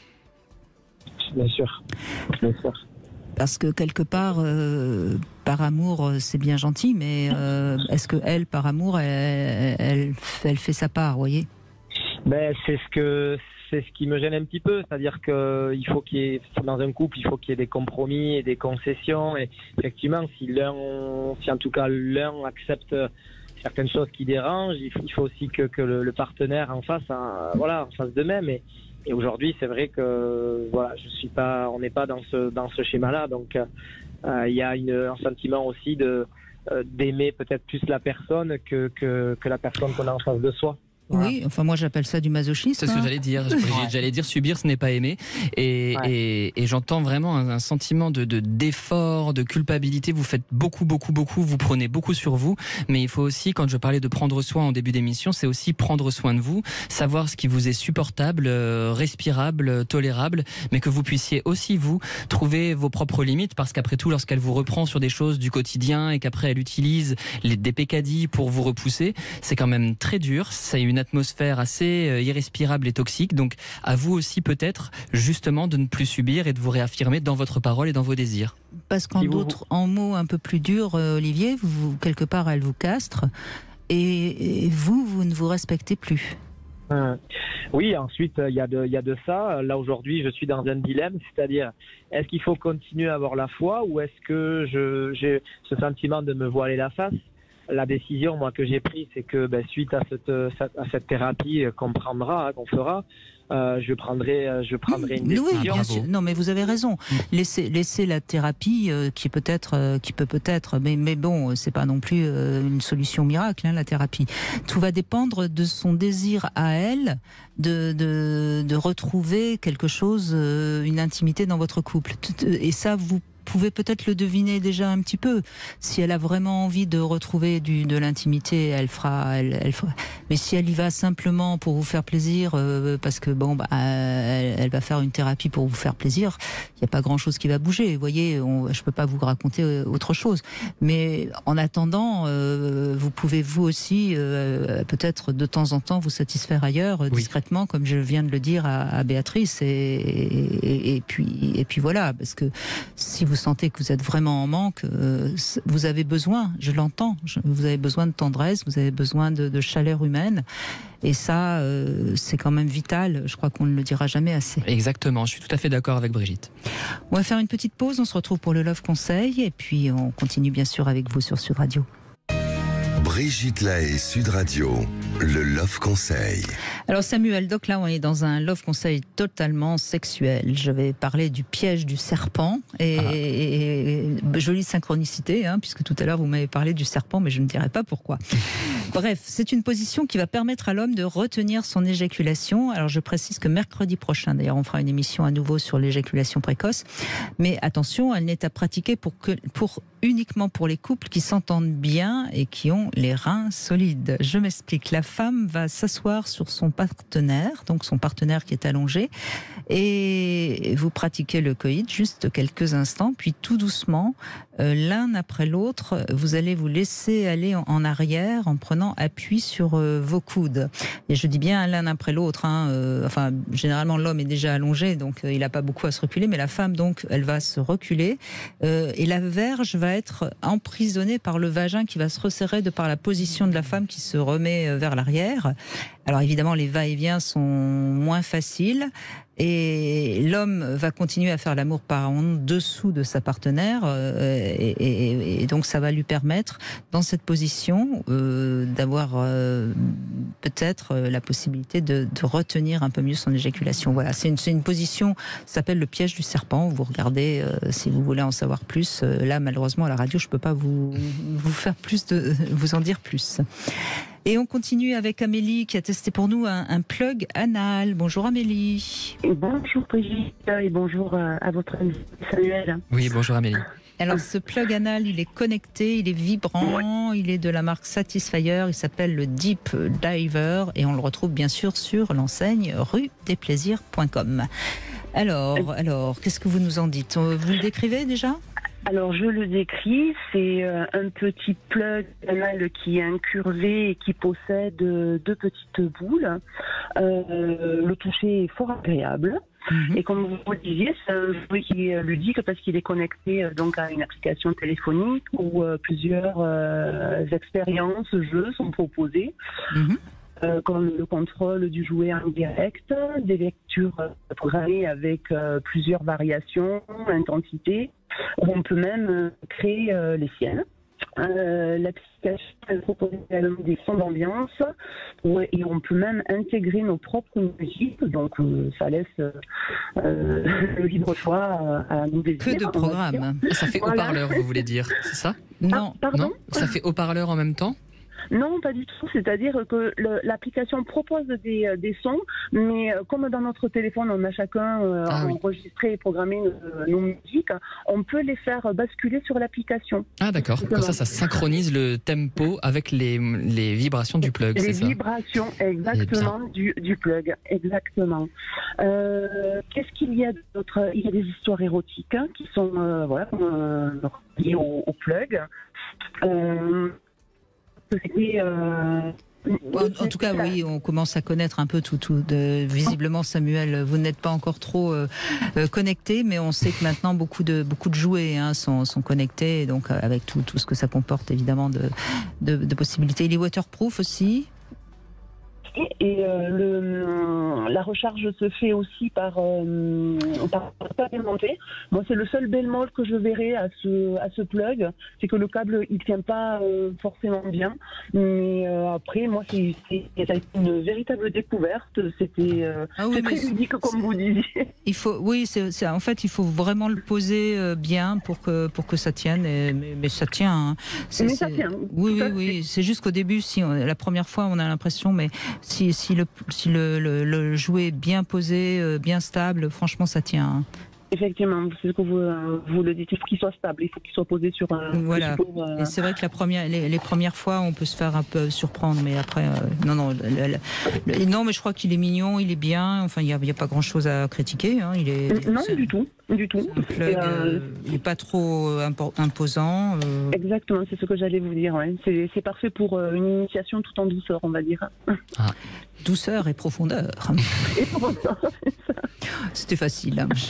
Bien sûr, bien sûr. Parce que quelque part, euh, par amour, c'est bien gentil, mais euh, est-ce que elle, par amour, elle, elle, elle fait sa part, vous voyez ? Ben, c'est ce que c'est ce qui me gêne un petit peu, c'est-à-dire que il faut qu'il y ait, dans un couple, il faut qu'il y ait des compromis et des concessions. Et effectivement, si l'un, si en tout cas l'un accepte certaines choses qui dérangent, il faut, il faut aussi que, que le, le partenaire en face, hein, voilà, en fasse de même. Et, et aujourd'hui, c'est vrai que voilà, je suis pas, on n'est pas dans ce dans ce schéma-là, donc euh, il y a une, un sentiment aussi de euh, d'aimer peut-être plus la personne que que, que la personne qu'on a en face de soi. Voilà. Oui, enfin moi j'appelle ça du masochisme. C'est ce que hein. j'allais dire. Brigitte. J'allais dire subir, ce n'est pas aimer. Et, Ouais. et, et j'entends vraiment un, un sentiment de, de d'effort, de culpabilité. Vous faites beaucoup, beaucoup, beaucoup. Vous prenez beaucoup sur vous. Mais il faut aussi, quand je parlais de prendre soin en début d'émission, c'est aussi prendre soin de vous, savoir ce qui vous est supportable, euh, respirable, tolérable, mais que vous puissiez aussi vous trouver vos propres limites. Parce qu'après tout, lorsqu'elle vous reprend sur des choses du quotidien et qu'après elle utilise les, des pécadilles pour vous repousser, c'est quand même très dur. C'est une atmosphère assez irrespirable et toxique, donc à vous aussi peut-être justement de ne plus subir et de vous réaffirmer dans votre parole et dans vos désirs. Parce qu'en Si vous- d'autres, en mots un peu plus durs, euh, Olivier, vous, vous- quelque part elle vous castre et, et vous, vous ne vous respectez plus. Hum. Oui, ensuite, il y a de, il y a de ça. Là, aujourd'hui, je suis dans un dilemme, c'est-à-dire, est-ce qu'il faut continuer à avoir la foi ou est-ce que je, j'ai ce sentiment de me voiler la face? La décision, moi, que j'ai prise, c'est que ben, suite à cette, à cette thérapie qu'on prendra, hein, qu'on fera, euh, je prendrai, je prendrai une Oui, décision. bien bravo. sûr. Non, mais vous avez raison. Laissez, laissez la thérapie euh, qui peut être, euh, qui peut peut-être, mais, mais bon, c'est pas non plus euh, une solution miracle, hein, la thérapie. Tout va dépendre de son désir à elle de, de, de retrouver quelque chose, euh, une intimité dans votre couple. Tout- Et ça, vous pouvez peut-être le deviner déjà un petit peu. Si elle a vraiment envie de retrouver du, de l'intimité, elle fera, elle, elle fera. Mais si elle y va simplement pour vous faire plaisir, euh, parce que bon, bah, elle, elle va faire une thérapie pour vous faire plaisir, il n'y a pas grand-chose qui va bouger. Vous voyez, on, je peux pas vous raconter autre chose. Mais en attendant, euh, vous pouvez vous aussi, euh, peut-être de temps en temps, vous satisfaire ailleurs, Oui. discrètement, comme je viens de le dire à, à Béatrice. Et, et, et puis, et puis voilà, parce que si vous sentez que vous êtes vraiment en manque, euh, vous avez besoin, je l'entends, je- vous avez besoin de tendresse, vous avez besoin de, de chaleur humaine. Et ça, euh, c'est quand même vital. Je crois qu'on ne le dira jamais assez. Exactement, je suis tout à fait d'accord avec Brigitte. On va faire une petite pause, on se retrouve pour le Love Conseil. Et puis on continue bien sûr avec vous sur Sud Radio. Brigitte Lahaie, Sud Radio, le Love Conseil. Alors Samuel, donc là on est dans un love conseil totalement sexuel. Je vais parler du piège du serpent et, Ah. et- et- jolie synchronicité, hein, puisque tout à l'heure vous m'avez parlé du serpent, mais je ne dirai pas pourquoi. Bref, c'est une position qui va permettre à l'homme de retenir son éjaculation. Alors je précise que mercredi prochain, d'ailleurs on fera une émission à nouveau sur l'éjaculation précoce, mais attention, elle n'est à pratiquer pour que, pour uniquement pour les couples qui s'entendent bien et qui ont les reins solides. Je m'explique. La femme va s'asseoir sur son partenaire, donc son partenaire qui est allongé, et vous pratiquez le coït juste quelques instants, puis tout doucement, euh, l'un après l'autre, vous allez vous laisser aller en, en arrière en prenant appui sur euh, vos coudes. Et je dis bien l'un après l'autre. Hein, euh, enfin, généralement l'homme est déjà allongé, donc euh, il n'a pas beaucoup à se reculer, mais la femme, donc, elle va se reculer, euh, et la verge va être emprisonnée par le vagin qui va se resserrer de par la position de la femme qui se remet vers l'arrière. Alors évidemment, les va-et-vient sont moins faciles et l'homme va continuer à faire l'amour par en dessous de sa partenaire euh, et, et, et donc ça va lui permettre, dans cette position, euh, d'avoir euh, peut-être euh, la possibilité de, de retenir un peu mieux son éjaculation. Voilà, c'est une, c'est une position, ça s'appelle le piège du serpent. Vous regardez euh, si vous voulez en savoir plus. Euh, là, malheureusement, à la radio, je peux pas vous, vous faire plus de, vous en dire plus. Et on continue avec Amélie qui a testé pour nous un, un plug anal. Bonjour Amélie. Bonjour Brigitte et bonjour à votre ami Samuel. Oui, bonjour Amélie. Alors ce plug anal, il est connecté, il est vibrant, il est de la marque Satisfyer, il s'appelle le Deep Diver et on le retrouve bien sûr sur l'enseigne rue des plaisirs point com. Alors, alors, qu'est-ce que vous nous en dites? Vous le décrivez déjà? Alors je le décris, c'est un petit plug anal qui est incurvé et qui possède deux petites boules. Euh, le toucher est fort agréable. Mmh. Et comme vous le disiez, c'est un jouet qui est ludique parce qu'il est connecté donc à une application téléphonique où euh, plusieurs euh, expériences, jeux sont proposés. Mmh. Euh, comme le contrôle du jouet en direct, des lectures euh, programmées avec euh, plusieurs variations, intensités. On peut même euh, créer euh, les siennes. Euh, L'application propose également des sons d'ambiance ouais, et on peut même intégrer nos propres musiques, donc euh, ça laisse euh, le libre choix à, à nos désirs. Que de programmes. Ça fait voilà. Haut-parleur, vous voulez dire, c'est ça? Non, ah, pardon non ça fait haut-parleur en même temps? Non, pas du tout. C'est-à-dire que l'application propose des, des sons, mais comme dans notre téléphone, on a chacun euh, ah, enregistré oui. et programmé nos, nos musiques, on peut les faire basculer sur l'application. Ah d'accord. Comme ça, ça synchronise le tempo avec les, les vibrations du plug, c'est ça? Les vibrations, exactement, du, du plug, exactement. Euh, Qu'est-ce qu'il y a d'autre? Il y a des histoires érotiques hein, qui sont euh, voilà, euh, liées au, au plug. Euh, Euh... En, en tout cas, oui, on commence à connaître un peu tout. tout de, visiblement, Samuel, vous n'êtes pas encore trop euh, euh, connecté, mais on sait que maintenant beaucoup de beaucoup de jouets hein, sont, sont connectés, donc euh, avec tout, tout ce que ça comporte évidemment de, de, de possibilités. Il est waterproof aussi. Et euh, le, la recharge se fait aussi par euh, par alimenté. Moi, c'est le seul bémol que je verrai à ce à ce plug, c'est que le câble il tient pas euh, forcément bien. Mais euh, après, moi, c'est ça a été une véritable découverte. C'était euh, ah oui, très ludique, comme vous disiez. Il faut, oui, c'est en fait, il faut vraiment le poser bien pour que pour que ça tienne. Et, mais, mais ça tient. Hein. Mais ça tient. Oui, oui, oui. C'est juste qu'au début, si on, la première fois, on a l'impression, mais Si, si, le, si le, le, le jouet est bien posé, bien stable, franchement, ça tient. Hein. Effectivement, c'est ce que vous, vous le dites, il faut qu'il soit stable, il faut qu'il soit posé sur un voilà. support. Euh... Et c'est vrai que la première, les, les premières fois, on peut se faire un peu surprendre, mais après, euh, non, non, le, le, le, non, mais je crois qu'il est mignon, il est bien. Enfin, il n'y a, a pas grand-chose à critiquer. Hein. Il est, non, du tout, du tout. Un plug, euh, il n'est pas trop imposant. Euh... Exactement, c'est ce que j'allais vous dire. Ouais. C'est parfait pour une initiation tout en douceur, on va dire. Ah. Douceur et profondeur. Et profondeur, c'est ça. C'était facile. Hein.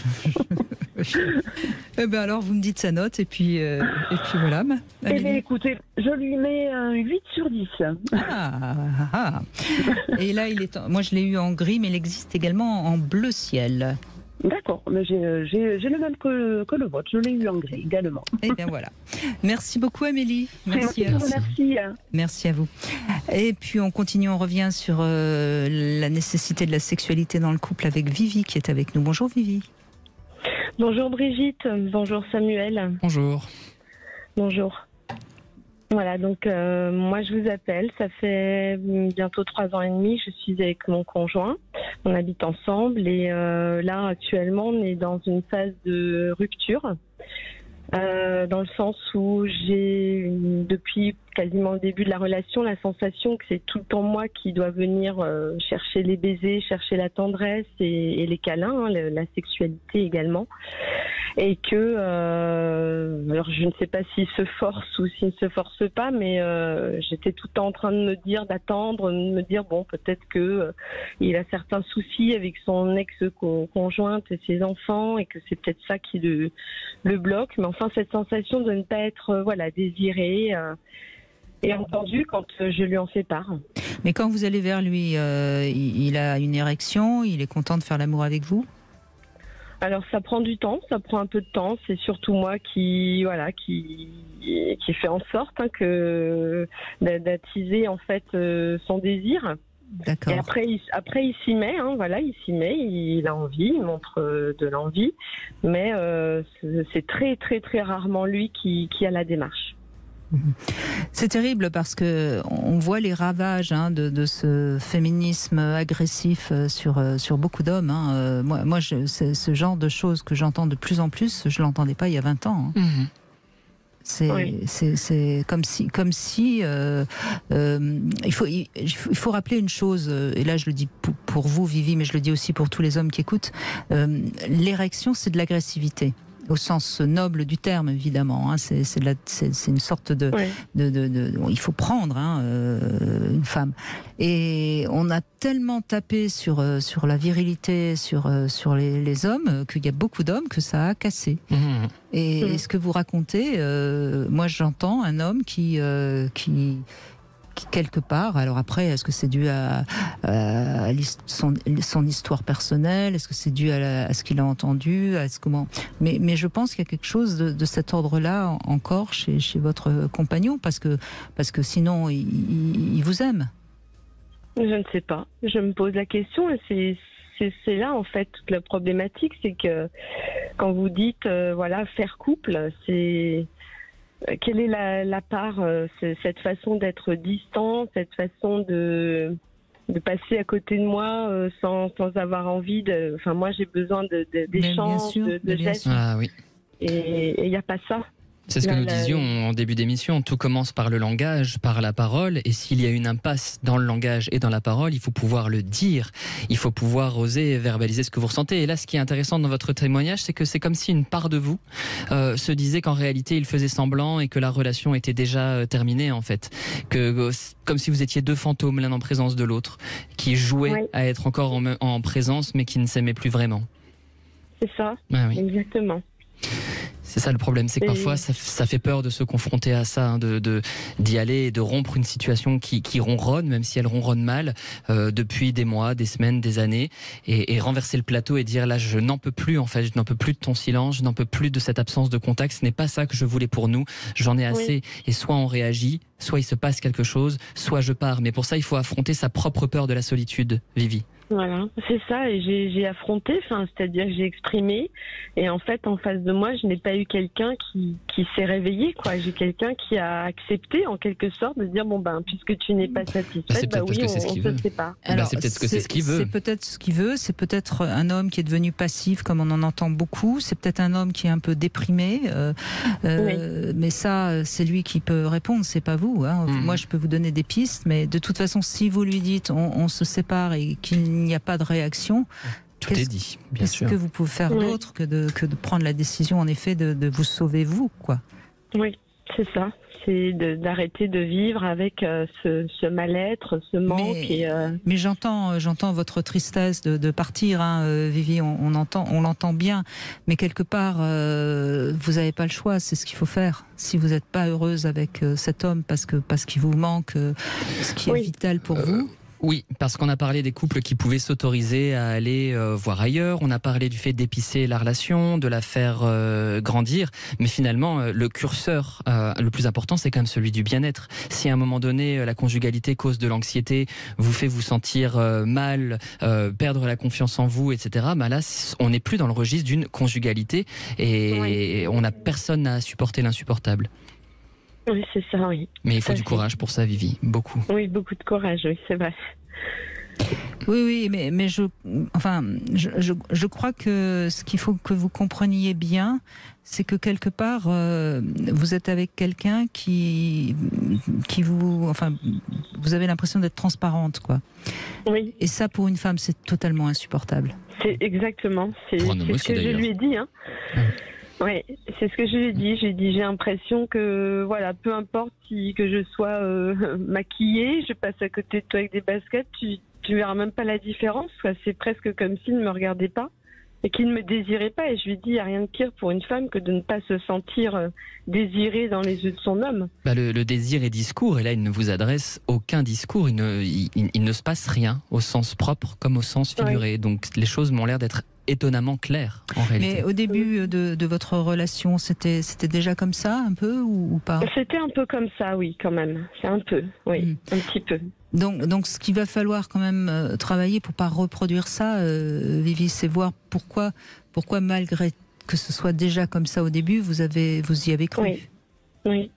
Eh bien alors, vous me dites sa note et puis, euh, et puis voilà. Eh bien écoutez, je lui mets un huit sur dix. Ah, ah. Et là, il est en... moi je l'ai eu en gris, mais il existe également en bleu ciel. D'accord, mais j'ai le même que, que le vôtre, je l'ai eu en gris également. Eh bien voilà. Merci beaucoup Amélie. Merci à vous. Merci. Merci à vous. Et puis on continue, on revient sur euh, la nécessité de la sexualité dans le couple avec Vivi qui est avec nous. Bonjour Vivi. Bonjour Brigitte, bonjour Samuel. Bonjour. Bonjour. Voilà, donc euh, moi je vous appelle, ça fait bientôt trois ans et demi, je suis avec mon conjoint, on habite ensemble et euh, là actuellement on est dans une phase de rupture, euh, dans le sens où j'ai depuis quasiment le début de la relation la sensation que c'est tout le temps moi qui dois venir euh, chercher les baisers, chercher la tendresse et, et les câlins, hein, le, la sexualité également. Et que, euh, alors je ne sais pas s'il se force ou s'il ne se force pas, mais euh, j'étais tout le temps en train de me dire, d'attendre, de me dire, bon, peut-être que euh, il a certains soucis avec son ex-conjointe et ses enfants, et que c'est peut-être ça qui le, le bloque. Mais enfin, cette sensation de ne pas être, euh, voilà, désiré euh, et entendu quand euh, je lui en fais part. Mais quand vous allez vers lui, euh, il, il a une érection, il est content de faire l'amour avec vous ? Alors ça prend du temps, ça prend un peu de temps. C'est surtout moi qui, voilà, qui, qui fait en sorte hein, que d'attiser en fait euh, son désir. D'accord. Et après, il, après il s'y met, hein, voilà, il s'y met, il a envie, il montre euh, de l'envie, mais euh, c'est très très très rarement lui qui, qui a la démarche. C'est terrible parce que on voit les ravages hein, de, de ce féminisme agressif sur, sur beaucoup d'hommes. Hein. Moi, moi je, c'est ce genre de choses que j'entends de plus en plus, je ne l'entendais pas il y a vingt ans. Hein. Mmh. C'est, oui. c'est, c'est comme si, comme si euh, euh, il, faut, il, il faut rappeler une chose, et là je le dis pour, pour vous Vivi, mais je le dis aussi pour tous les hommes qui écoutent, euh, l'érection c'est de l'agressivité. Au sens noble du terme, évidemment. Hein, c'est, c'est, la, c'est, c'est une sorte de, oui. de, de, de, de... Il faut prendre hein, euh, une femme. Et on a tellement tapé sur, euh, sur la virilité, sur, euh, sur les, les hommes, qu'il y a beaucoup d'hommes que ça a cassé. Mmh. Et, mmh. et ce que vous racontez, euh, moi j'entends un homme qui... Euh, qui quelque part, alors après, est-ce que c'est dû à, à son, son histoire personnelle, est-ce que c'est dû à, la, à ce qu'il a entendu, à ce comment, mais, mais je pense qu'il y a quelque chose de, de cet ordre-là encore chez, chez votre compagnon, parce que, parce que sinon, il, il, il vous aime. Je ne sais pas, je me pose la question, et c'est, c'est, c'est là en fait toute la problématique, c'est que quand vous dites, euh, voilà, faire couple, c'est... Quelle est la, la part, euh, cette façon d'être distant, cette façon de, de passer à côté de moi euh, sans, sans avoir envie de... Enfin, moi, j'ai besoin de, de, d'échanges, de, de gestes. Ah, oui. Et il n'y a pas ça. C'est ce que nous disions en début d'émission, tout commence par le langage, par la parole, et s'il y a une impasse dans le langage et dans la parole, il faut pouvoir le dire, il faut pouvoir oser verbaliser ce que vous ressentez. Et là, ce qui est intéressant dans votre témoignage, c'est que c'est comme si une part de vous euh, se disait qu'en réalité, il faisait semblant et que la relation était déjà euh, terminée, en fait. Que, euh, comme si vous étiez deux fantômes, l'un en présence de l'autre, qui jouaient oui. à être encore en, en présence, mais qui ne s'aimaient plus vraiment. C'est ça, ah, oui. exactement. C'est ça le problème, c'est que parfois ça, ça fait peur de se confronter à ça, hein, de, de, d'y aller et de rompre une situation qui, qui ronronne, même si elle ronronne mal, euh, depuis des mois, des semaines, des années, et, et renverser le plateau et dire là je n'en peux plus en fait, je n'en peux plus de ton silence, je n'en peux plus de cette absence de contact, ce n'est pas ça que je voulais pour nous, j'en ai assez, oui. et soit on réagit, soit il se passe quelque chose, soit je pars, mais pour ça il faut affronter sa propre peur de la solitude, Vivi. Voilà, c'est ça, et j'ai, j'ai affronté, enfin, c'est-à-dire que j'ai exprimé, et en fait, en face de moi, je n'ai pas eu quelqu'un qui, qui s'est réveillé, quoi. J'ai quelqu'un qui a accepté, en quelque sorte, de dire, bon ben, puisque tu n'es pas satisfaite, bah, bah oui, on, on se sépare. Alors, bah, c'est peut-être que c'est, c'est ce qu'il veut. C'est peut-être ce qu'il veut, c'est peut-être un homme qui est devenu passif, comme on en entend beaucoup, c'est peut-être un homme qui est un peu déprimé, euh, euh, oui. mais ça, c'est lui qui peut répondre, c'est pas vous, hein. Mmh. Moi, je peux vous donner des pistes, mais de toute façon, si vous lui dites, on, on se sépare et qu'il il n'y a pas de réaction. Tout est dit, bien qu'est-ce sûr. Qu'est-ce que vous pouvez faire oui. d'autre que de, que de prendre la décision, en effet, de, de vous sauver vous, quoi. Oui, c'est ça. C'est de, d'arrêter de vivre avec euh, ce, ce mal-être, ce manque. Mais, et, euh... mais j'entends, j'entends votre tristesse de, de partir, hein, euh, Vivi, on, on, entend, on l'entend bien. Mais quelque part, euh, vous n'avez pas le choix, c'est ce qu'il faut faire. Si vous n'êtes pas heureuse avec euh, cet homme parce, que, parce qu'il vous manque euh, ce qui oui. est vital pour euh... vous. Oui, parce qu'on a parlé des couples qui pouvaient s'autoriser à aller euh, voir ailleurs, on a parlé du fait d'épicer la relation, de la faire euh, grandir, mais finalement, euh, le curseur euh, le plus important, c'est quand même celui du bien-être. Si à un moment donné, euh, la conjugalité cause de l'anxiété, vous fait vous sentir euh, mal, euh, perdre la confiance en vous, et cetera, bah là, on n'est plus dans le registre d'une conjugalité et oui. on n'a personne à supporter l'insupportable. Oui, c'est ça, oui. Mais il faut ça du fait. courage pour ça, Vivi, beaucoup. Oui, beaucoup de courage, oui, c'est vrai. Oui, oui, mais, mais je, enfin, je, je, je crois que ce qu'il faut que vous compreniez bien, c'est que quelque part, euh, vous êtes avec quelqu'un qui, qui vous, enfin, vous avez l'impression d'être transparente, quoi. Oui. Et ça, pour une femme, c'est totalement insupportable. C'est exactement, c'est, c'est ce que d'ailleurs. je lui ai dit, hein. Hum. Oui, c'est ce que je lui ai dit. J'ai dit, j'ai l'impression que, voilà, peu importe si que je sois euh, maquillée, je passe à côté de toi avec des baskets, tu, tu verras même pas la différence. Quoi. C'est presque comme s'il ne me regardait pas et qu'il ne me désirait pas. Et je lui ai dit, il n'y a rien de pire pour une femme que de ne pas se sentir euh, désirée dans les yeux de son homme. Bah le, le désir est discours, et là, il ne vous adresse aucun discours. Il ne, il, il ne se passe rien, au sens propre comme au sens figuré. Oui. Donc, les choses m'ont l'air d'être étonnamment clair en réalité. Mais au début de, de votre relation, c'était, c'était déjà comme ça un peu ou, ou pas? C'était un peu comme ça, oui, quand même. C'est un peu, oui, mmh. un petit peu. Donc, donc ce qu'il va falloir quand même euh, travailler pour pas reproduire ça, euh, Vivi, c'est voir pourquoi, pourquoi malgré que ce soit déjà comme ça au début, vous, avez, vous y avez cru. Oui, oui.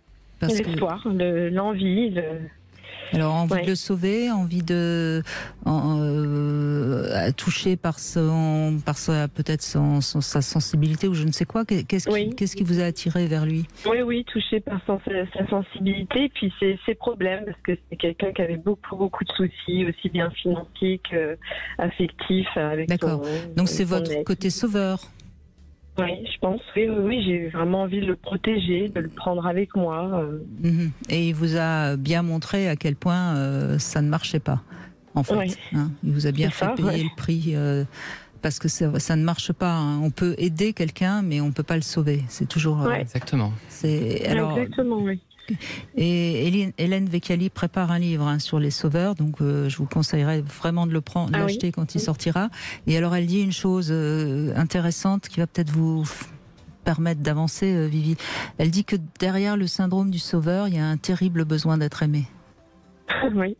L'espoir, que... l'envie. Le... Alors, envie ouais. de le sauver, envie de en, euh, toucher par son, par sa, peut-être son, son, sa sensibilité ou je ne sais quoi. Qu'est-ce qui, oui. qu'est-ce qui vous a attiré vers lui? Oui, oui, touché par son, sa sensibilité, puis ses, ses problèmes, parce que c'est quelqu'un qui avait beaucoup, beaucoup de soucis, aussi bien financiers qu'affectifs. Avec D'accord. Son, Donc c'est son votre ex. côté sauveur. Oui, je pense. Oui, oui, oui, j'ai vraiment envie de le protéger, de le prendre avec moi. Mmh. Et il vous a bien montré à quel point euh, ça ne marchait pas, en fait. Oui. Hein, il vous a bien fait ça, payer ouais. le prix, euh, parce que ça, ça ne marche pas. Hein. On peut aider quelqu'un, mais on ne peut pas le sauver. C'est toujours... Euh, ouais. Exactement. C'est, alors, Exactement, oui. Et Hélène, Hélène Vecchiali prépare un livre hein, sur les sauveurs, donc euh, je vous conseillerais vraiment de le prendre, de ah l'acheter oui. quand il sortira. Et alors elle dit une chose euh, intéressante qui va peut-être vous f- permettre d'avancer, euh, Vivi. Elle dit que derrière le syndrome du sauveur, il y a un terrible besoin d'être aimé. Oui.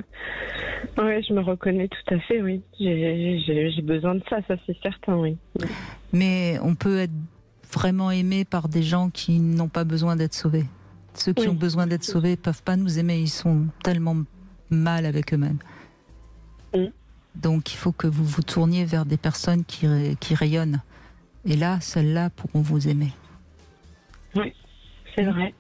Oui, je me reconnais tout à fait, oui. J'ai, j'ai, j'ai besoin de ça, ça c'est certain, oui. Mais on peut être vraiment aimé par des gens qui n'ont pas besoin d'être sauvés. Ceux qui oui. ont besoin d'être sauvés ne peuvent pas nous aimer, ils sont tellement mal avec eux-mêmes. Oui. Donc il faut que vous vous tourniez vers des personnes qui, qui rayonnent. Et là, celles-là pourront vous aimer. Oui, c'est vrai.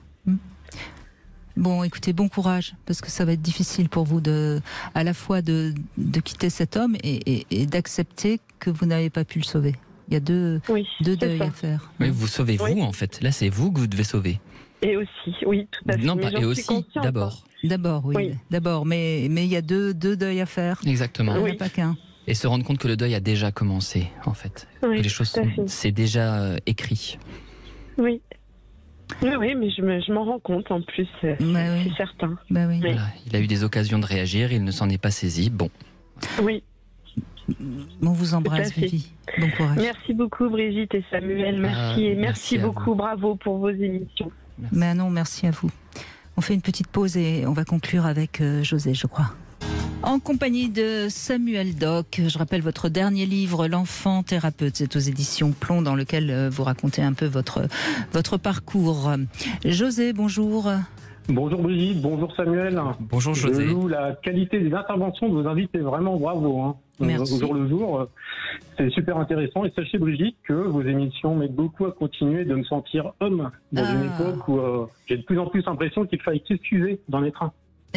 Bon, écoutez, bon courage, parce que ça va être difficile pour vous de, à la fois de, de quitter cet homme et, et, et d'accepter que vous n'avez pas pu le sauver. Il y a deux, oui, deux deuils à faire. Oui, vous sauvez vous, oui. en fait. Là, c'est vous que vous devez sauver. Et aussi, oui, tout à fait. Non, pas, et aussi, d'abord. D'abord, oui. oui. D'abord, mais, mais il y a deux, deux deuils à faire. Exactement. Il n'y en oui. a pas qu'un. Et se rendre compte que le deuil a déjà commencé, en fait. Oui, que les choses, sont, c'est déjà euh, écrit. Oui. Oui, oui, mais je, me, je m'en rends compte en plus, c'est, bah oui. c'est certain. Bah oui. Voilà. Il a eu des occasions de réagir, il ne s'en est pas saisi. Bon. Oui. On vous embrasse, Vivi. Bon courage. Merci beaucoup, Brigitte et Samuel. Merci ah, et merci, merci beaucoup. vous. Bravo pour vos émissions. Merci. Mais non, merci à vous. On fait une petite pause et on va conclure avec euh, José, je crois. En compagnie de Samuel Doc, je rappelle votre dernier livre, L'enfant thérapeute, c'est aux éditions Plomb, dans lequel vous racontez un peu votre, votre parcours. José, bonjour. Bonjour Brigitte, bonjour Samuel. Bonjour José. Je loue la qualité des interventions de vos invités, vraiment bravo. Hein. Merci. Au jour le jour, c'est super intéressant. Et sachez Brigitte que vos émissions m'aident beaucoup à continuer de me sentir homme dans ah. une époque où euh, j'ai de plus en plus l'impression qu'il fallait s'excuser dans les trains.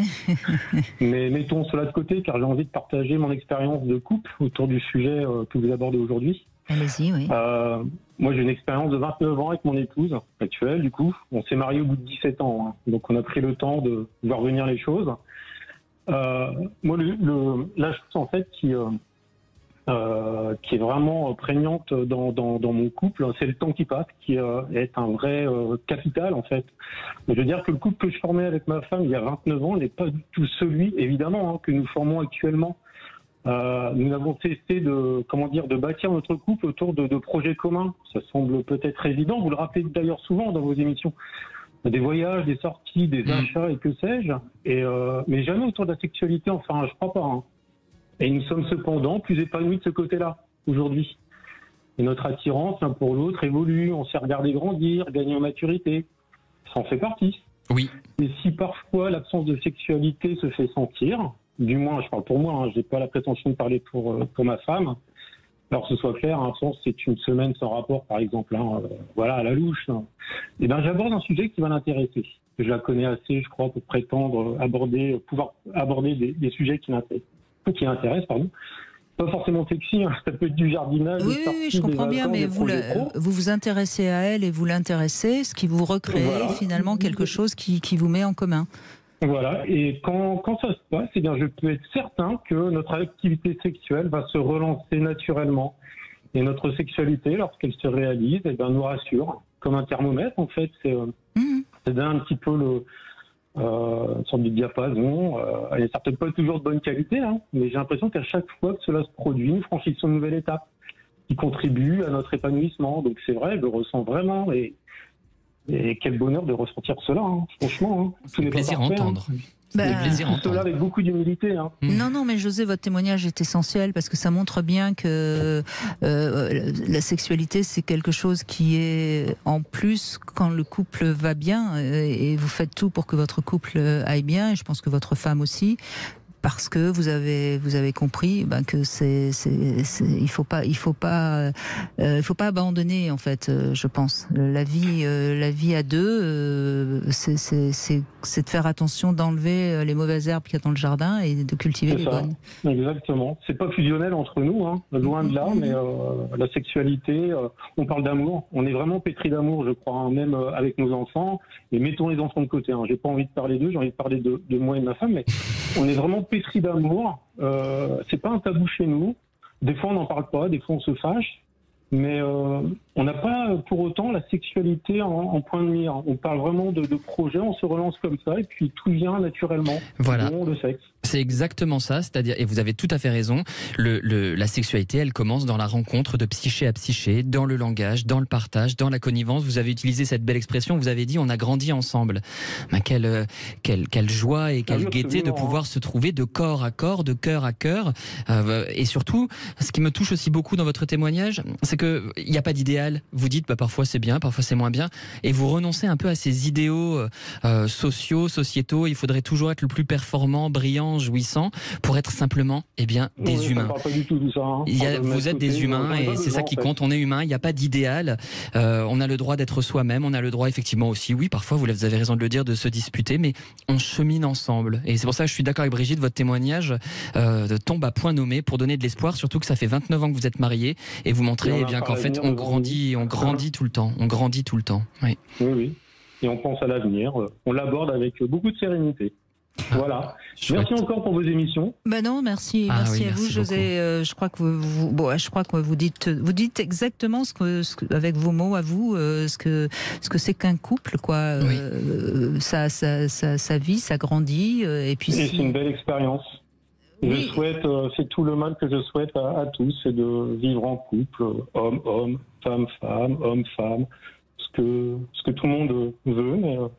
Mais mettons cela de côté car j'ai envie de partager mon expérience de couple autour du sujet euh, que vous abordez aujourd'hui. Allez-y, oui. Euh, moi, j'ai une expérience de vingt-neuf ans avec mon épouse actuelle, du coup. On s'est mariés au bout de dix-sept ans, hein. Donc on a pris le temps de voir venir les choses. Euh, moi, le, le, la chose, en fait, qui, euh, euh, qui est vraiment prégnante dans, dans, dans mon couple, c'est le temps qui passe, qui euh, est un vrai euh, capital, en fait. Je veux dire que le couple que je formais avec ma femme il y a vingt-neuf ans n'est pas du tout celui, évidemment, hein, que nous formons actuellement. Euh, nous avons cessé de, comment dire, de bâtir notre couple autour de, de projets communs. Ça semble peut-être évident. Vous le rappelez d'ailleurs souvent dans vos émissions. Des voyages, des sorties, des mmh. achats et que sais-je. Et euh, mais jamais autour de la sexualité. Enfin, je crois pas. Hein. Et nous sommes cependant plus épanouis de ce côté-là aujourd'hui. Et notre attirance l'un pour l'autre évolue. On s'est regardé grandir, gagner en maturité. Ça en fait partie. Oui. Et si parfois l'absence de sexualité se fait sentir, du moins, je parle pour moi, hein, je n'ai pas la prétention de parler pour, pour ma femme. Alors, que ce soit clair, un sens, c'est une semaine sans rapport, par exemple, hein, euh, voilà, à la louche. Hein. Et ben, j'aborde un sujet qui va l'intéresser. Je la connais assez, je crois, pour prétendre aborder, pouvoir aborder des, des sujets qui l'intéressent, qui l'intéressent, pardon. Pas forcément sexy, hein, ça peut être du jardinage. Oui, sorties, oui, je comprends bien, mais vous, le, vous vous intéressez à elle et vous l'intéressez, ce qui vous recrée voilà. finalement quelque chose qui, qui vous met en commun. Voilà, et quand, quand ça se passe, eh bien, je peux être certain que notre activité sexuelle va se relancer naturellement. Et notre sexualité, lorsqu'elle se réalise, eh bien, nous rassure. Comme un thermomètre, en fait, c'est, mmh. c'est un petit peu le, euh, une sorte de diapason. Euh, elle n'est certainement pas toujours de bonne qualité, hein, mais j'ai l'impression qu'à chaque fois que cela se produit, nous franchissons une nouvelle étape qui contribue à notre épanouissement. Donc c'est vrai, je le ressens vraiment et Et quel bonheur de ressentir cela, hein, franchement. Hein. C'est un plaisir à entendre. Hein. Bah, des plaisirs en Cela avec beaucoup d'humilité. Hein. Mmh. Non, non, mais José, votre témoignage est essentiel parce que ça montre bien que euh, la sexualité, c'est quelque chose qui est en plus quand le couple va bien et vous faites tout pour que votre couple aille bien, et je pense que votre femme aussi. Parce que vous avez vous avez compris ben, que c'est c'est il faut pas il faut pas euh, il faut pas abandonner en fait euh, je pense la vie euh, la vie à deux euh, c'est c'est c'est c'est de faire attention d'enlever les mauvaises herbes qu'il y a dans le jardin et de cultiver C'est les ça. bonnes. Exactement. C'est pas fusionnel entre nous, hein, loin de là, mais euh, la sexualité, euh, on parle d'amour. On est vraiment pétri d'amour, je crois, hein, même euh, avec nos enfants. Et mettons les enfants de côté. Hein. J'ai pas envie de parler d'eux, j'ai envie de parler de, de moi et de ma femme, mais on est vraiment pétri d'amour. Euh, c'est pas un tabou chez nous. Des fois, on n'en parle pas, des fois, on se fâche. Mais euh, on n'a pas pour autant la sexualité en, en point de mire. On parle vraiment de, de projets, on se relance comme ça et puis tout vient naturellement. Voilà. Dont le sexe. C'est exactement ça, c'est-à-dire, et vous avez tout à fait raison, le, le, la sexualité, elle commence dans la rencontre de psyché à psyché, dans le langage, dans le partage, dans la connivence. Vous avez utilisé cette belle expression, vous avez dit on a grandi ensemble. Ben, quelle, quelle, quelle joie et quelle ah, gaieté de pouvoir se trouver de corps à corps, de cœur à cœur. Euh, et surtout, ce qui me touche aussi beaucoup dans votre témoignage, c'est qu'il n'y a pas d'idéal. Vous dites bah, parfois c'est bien, parfois c'est moins bien, et vous renoncez un peu à ces idéaux euh, sociaux, sociétaux. Il faudrait toujours être le plus performant, brillant, jouissant, pour être simplement eh bien, des oui, humains. Ça pas du tout de ça, hein. Il y a, vous êtes des humains et c'est ça qui compte. On est humain, il n'y a pas d'idéal. Euh, on a le droit d'être soi-même. On a le droit effectivement aussi, oui, parfois vous avez raison de le dire, de se disputer, mais on chemine ensemble. Et c'est pour ça que je suis d'accord avec Brigitte. Votre témoignage euh, tombe à point nommé pour donner de l'espoir, surtout que ça fait vingt-neuf ans que vous êtes mariés et vous montrez eh bien qu'en fait on grandit, on grandit tout le temps. On grandit tout le temps. Oui, oui. oui. Et on pense à l'avenir. On l'aborde avec beaucoup de sérénité. Voilà. Chouette. Merci encore pour vos émissions. Ben non, merci, Ah merci oui, à merci vous, José. Euh, je crois que vous, vous bon, je crois que vous dites, vous dites exactement ce que, ce que avec vos mots à vous, euh, ce que, ce que c'est qu'un couple, quoi. Oui. Euh, ça, ça, ça, ça vit, ça grandit, euh, et puis. Et si... c'est une belle expérience. Oui. Je souhaite, euh, c'est tout le mal que je souhaite à, à tous, c'est de vivre en couple, homme, homme, femme, femme, homme, femme, ce que, ce que tout le monde veut, mais. Euh,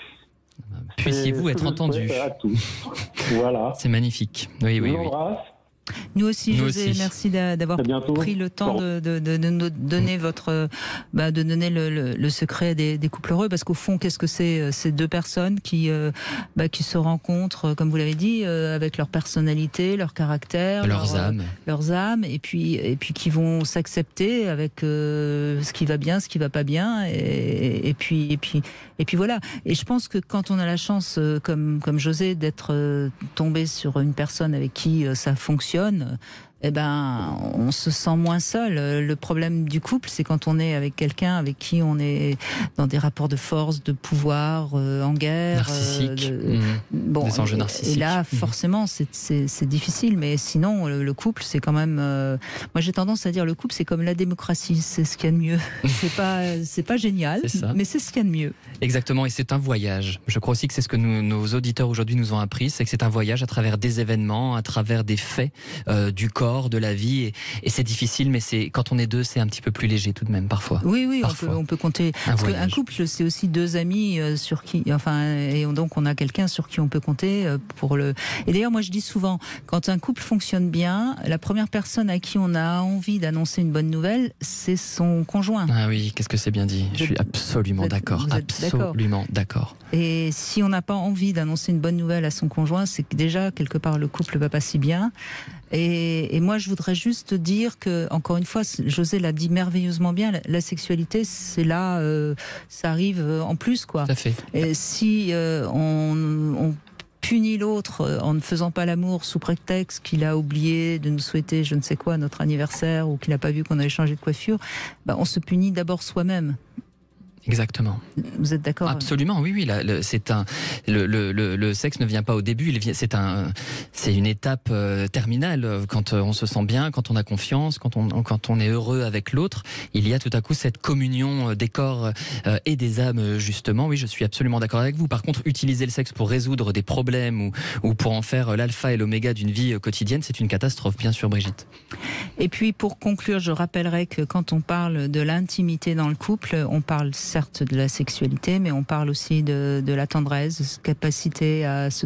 Puissiez-vous être entendu. À tous. Voilà. C'est magnifique. Oui, oui, oui. Nous aussi, Nous José, aussi. merci d'avoir pris le temps de, de, de, de nous donner votre, bah, de donner le, le, le secret des, des couples heureux, parce qu'au fond, qu'est-ce que c'est ces deux personnes qui, euh, bah, qui se rencontrent, comme vous l'avez dit, euh, avec leur personnalité, leur caractère, leurs leur, âmes, euh, leurs âmes, et puis, et puis qui vont s'accepter avec euh, ce qui va bien, ce qui va pas bien, et, et puis, et puis, et puis voilà. Et je pense que quand on a la chance, euh, comme, comme José, d'être euh, tombé sur une personne avec qui euh, ça fonctionne, eh ben, on se sent moins seul. Le problème du couple, c'est quand on est avec quelqu'un avec qui on est dans des rapports de force, de pouvoir, euh, en guerre. Narcissique. Euh, de... Mmh. Bon, des enjeux et, narcissiques. Et là, forcément, mmh. c'est difficile. Mais sinon, le, le couple, c'est quand même... Euh... Moi, j'ai tendance à dire le couple, c'est comme la démocratie. C'est ce qu'il y a de mieux. C'est pas, c'est pas génial, mais c'est ce qu'il y a de mieux. Exactement. Et c'est un voyage. Je crois aussi que c'est ce que nous, nos auditeurs aujourd'hui nous ont appris. C'est que c'est un voyage à travers des événements, à travers des faits euh, du corps, de la vie, et, et c'est difficile, mais c'est quand on est deux, c'est un petit peu plus léger tout de même parfois. Oui, oui, parfois. On, peut, on peut compter. Un Parce qu'un couple, c'est aussi deux amis euh, sur qui, enfin, et donc on a quelqu'un sur qui on peut compter euh, pour le. Et d'ailleurs, moi je dis souvent, quand un couple fonctionne bien, la première personne à qui on a envie d'annoncer une bonne nouvelle, c'est son conjoint. Ah oui, qu'est-ce que c'est bien dit. Je suis absolument d'accord, absolument d'accord. Et si on n'a pas envie d'annoncer une bonne nouvelle à son conjoint, c'est que déjà quelque part le couple va pas si bien. Et, et moi, je voudrais juste dire que, encore une fois, José l'a dit merveilleusement bien, la, la sexualité, c'est là, euh, ça arrive en plus, quoi. Tout à fait. Et si euh, on, on punit l'autre en ne faisant pas l'amour sous prétexte qu'il a oublié de nous souhaiter, je ne sais quoi, notre anniversaire, ou qu'il n'a pas vu qu'on avait changé de coiffure, bah, on se punit d'abord soi-même. Exactement. Vous êtes d'accord? Absolument, oui, oui. Là, le, c'est un, le, le, le, le sexe ne vient pas au début. Il vient, c'est un, c'est une étape euh, terminale. Quand euh, on se sent bien, quand on a confiance, quand on, quand on est heureux avec l'autre, il y a tout à coup cette communion des corps euh, et des âmes. Justement, oui, je suis absolument d'accord avec vous. Par contre, utiliser le sexe pour résoudre des problèmes ou, ou pour en faire l'alpha et l'oméga d'une vie quotidienne, c'est une catastrophe, bien sûr, Brigitte. Et puis, pour conclure, je rappellerai que quand on parle de l'intimité dans le couple, on parle certes de la sexualité, mais on parle aussi de, de la tendresse, de cette capacité à se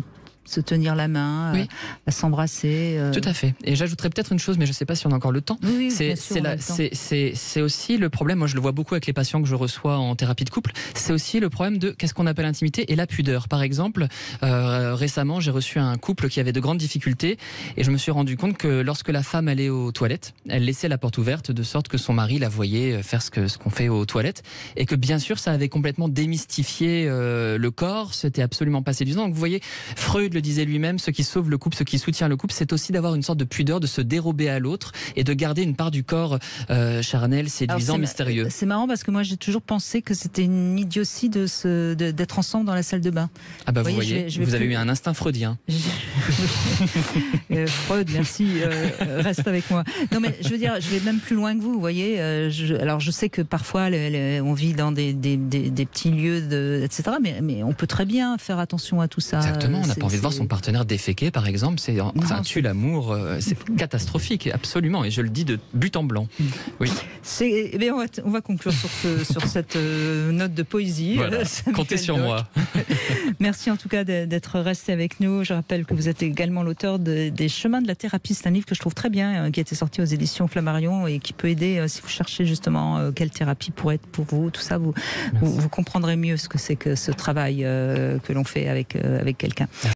se tenir la main, oui. à, à s'embrasser. Euh... Tout à fait. Et j'ajouterais peut-être une chose, mais je ne sais pas si on a encore le temps. Oui, c'est, c'est, la, c'est, c'est, c'est aussi le problème, moi je le vois beaucoup avec les patients que je reçois en thérapie de couple, c'est aussi le problème de qu'est-ce qu'on appelle intimité et la pudeur. Par exemple, euh, récemment j'ai reçu un couple qui avait de grandes difficultés et je me suis rendu compte que lorsque la femme allait aux toilettes, elle laissait la porte ouverte de sorte que son mari la voyait faire ce, que, ce qu'on fait aux toilettes et que bien sûr ça avait complètement démystifié euh, le corps, c'était absolument pas séduisant. Donc vous voyez, Freud le disait lui-même, ce qui sauve le couple, ce qui soutient le couple, c'est aussi d'avoir une sorte de pudeur, de se dérober à l'autre et de garder une part du corps euh, charnel, séduisant, c'est mystérieux. Ma- c'est marrant parce que moi j'ai toujours pensé que c'était une idiotie de se, de, d'être ensemble dans la salle de bain. Ah bah vous, vous voyez, voyez, je vais, je vous vais avez plus... eu un instinct freudien. euh, Freud, merci, euh, reste avec moi. Non mais je veux dire, je vais même plus loin que vous, vous voyez. Euh, je, alors je sais que parfois les, les, on vit dans des, des, des, des petits lieux, de, et cetera. Mais, mais on peut très bien faire attention à tout ça. Exactement, on n'a c'est, pas envie de voir son partenaire déféquer par exemple, c'est un tue l'amour, euh, c'est catastrophique, absolument, et je le dis de but en blanc. Oui. C'est, eh bien, on, va, on va conclure sur, ce, sur cette euh, note de poésie. Voilà. Comptez sur moi. Merci en tout cas d'être resté avec nous. Je rappelle que vous êtes également l'auteur de, des Chemins de la thérapie. C'est un livre que je trouve très bien, euh, qui a été sorti aux éditions Flammarion et qui peut aider euh, si vous cherchez justement euh, quelle thérapie pourrait être pour vous. Tout ça, vous, vous, vous comprendrez mieux ce que c'est que ce travail euh, que l'on fait avec, euh, avec quelqu'un.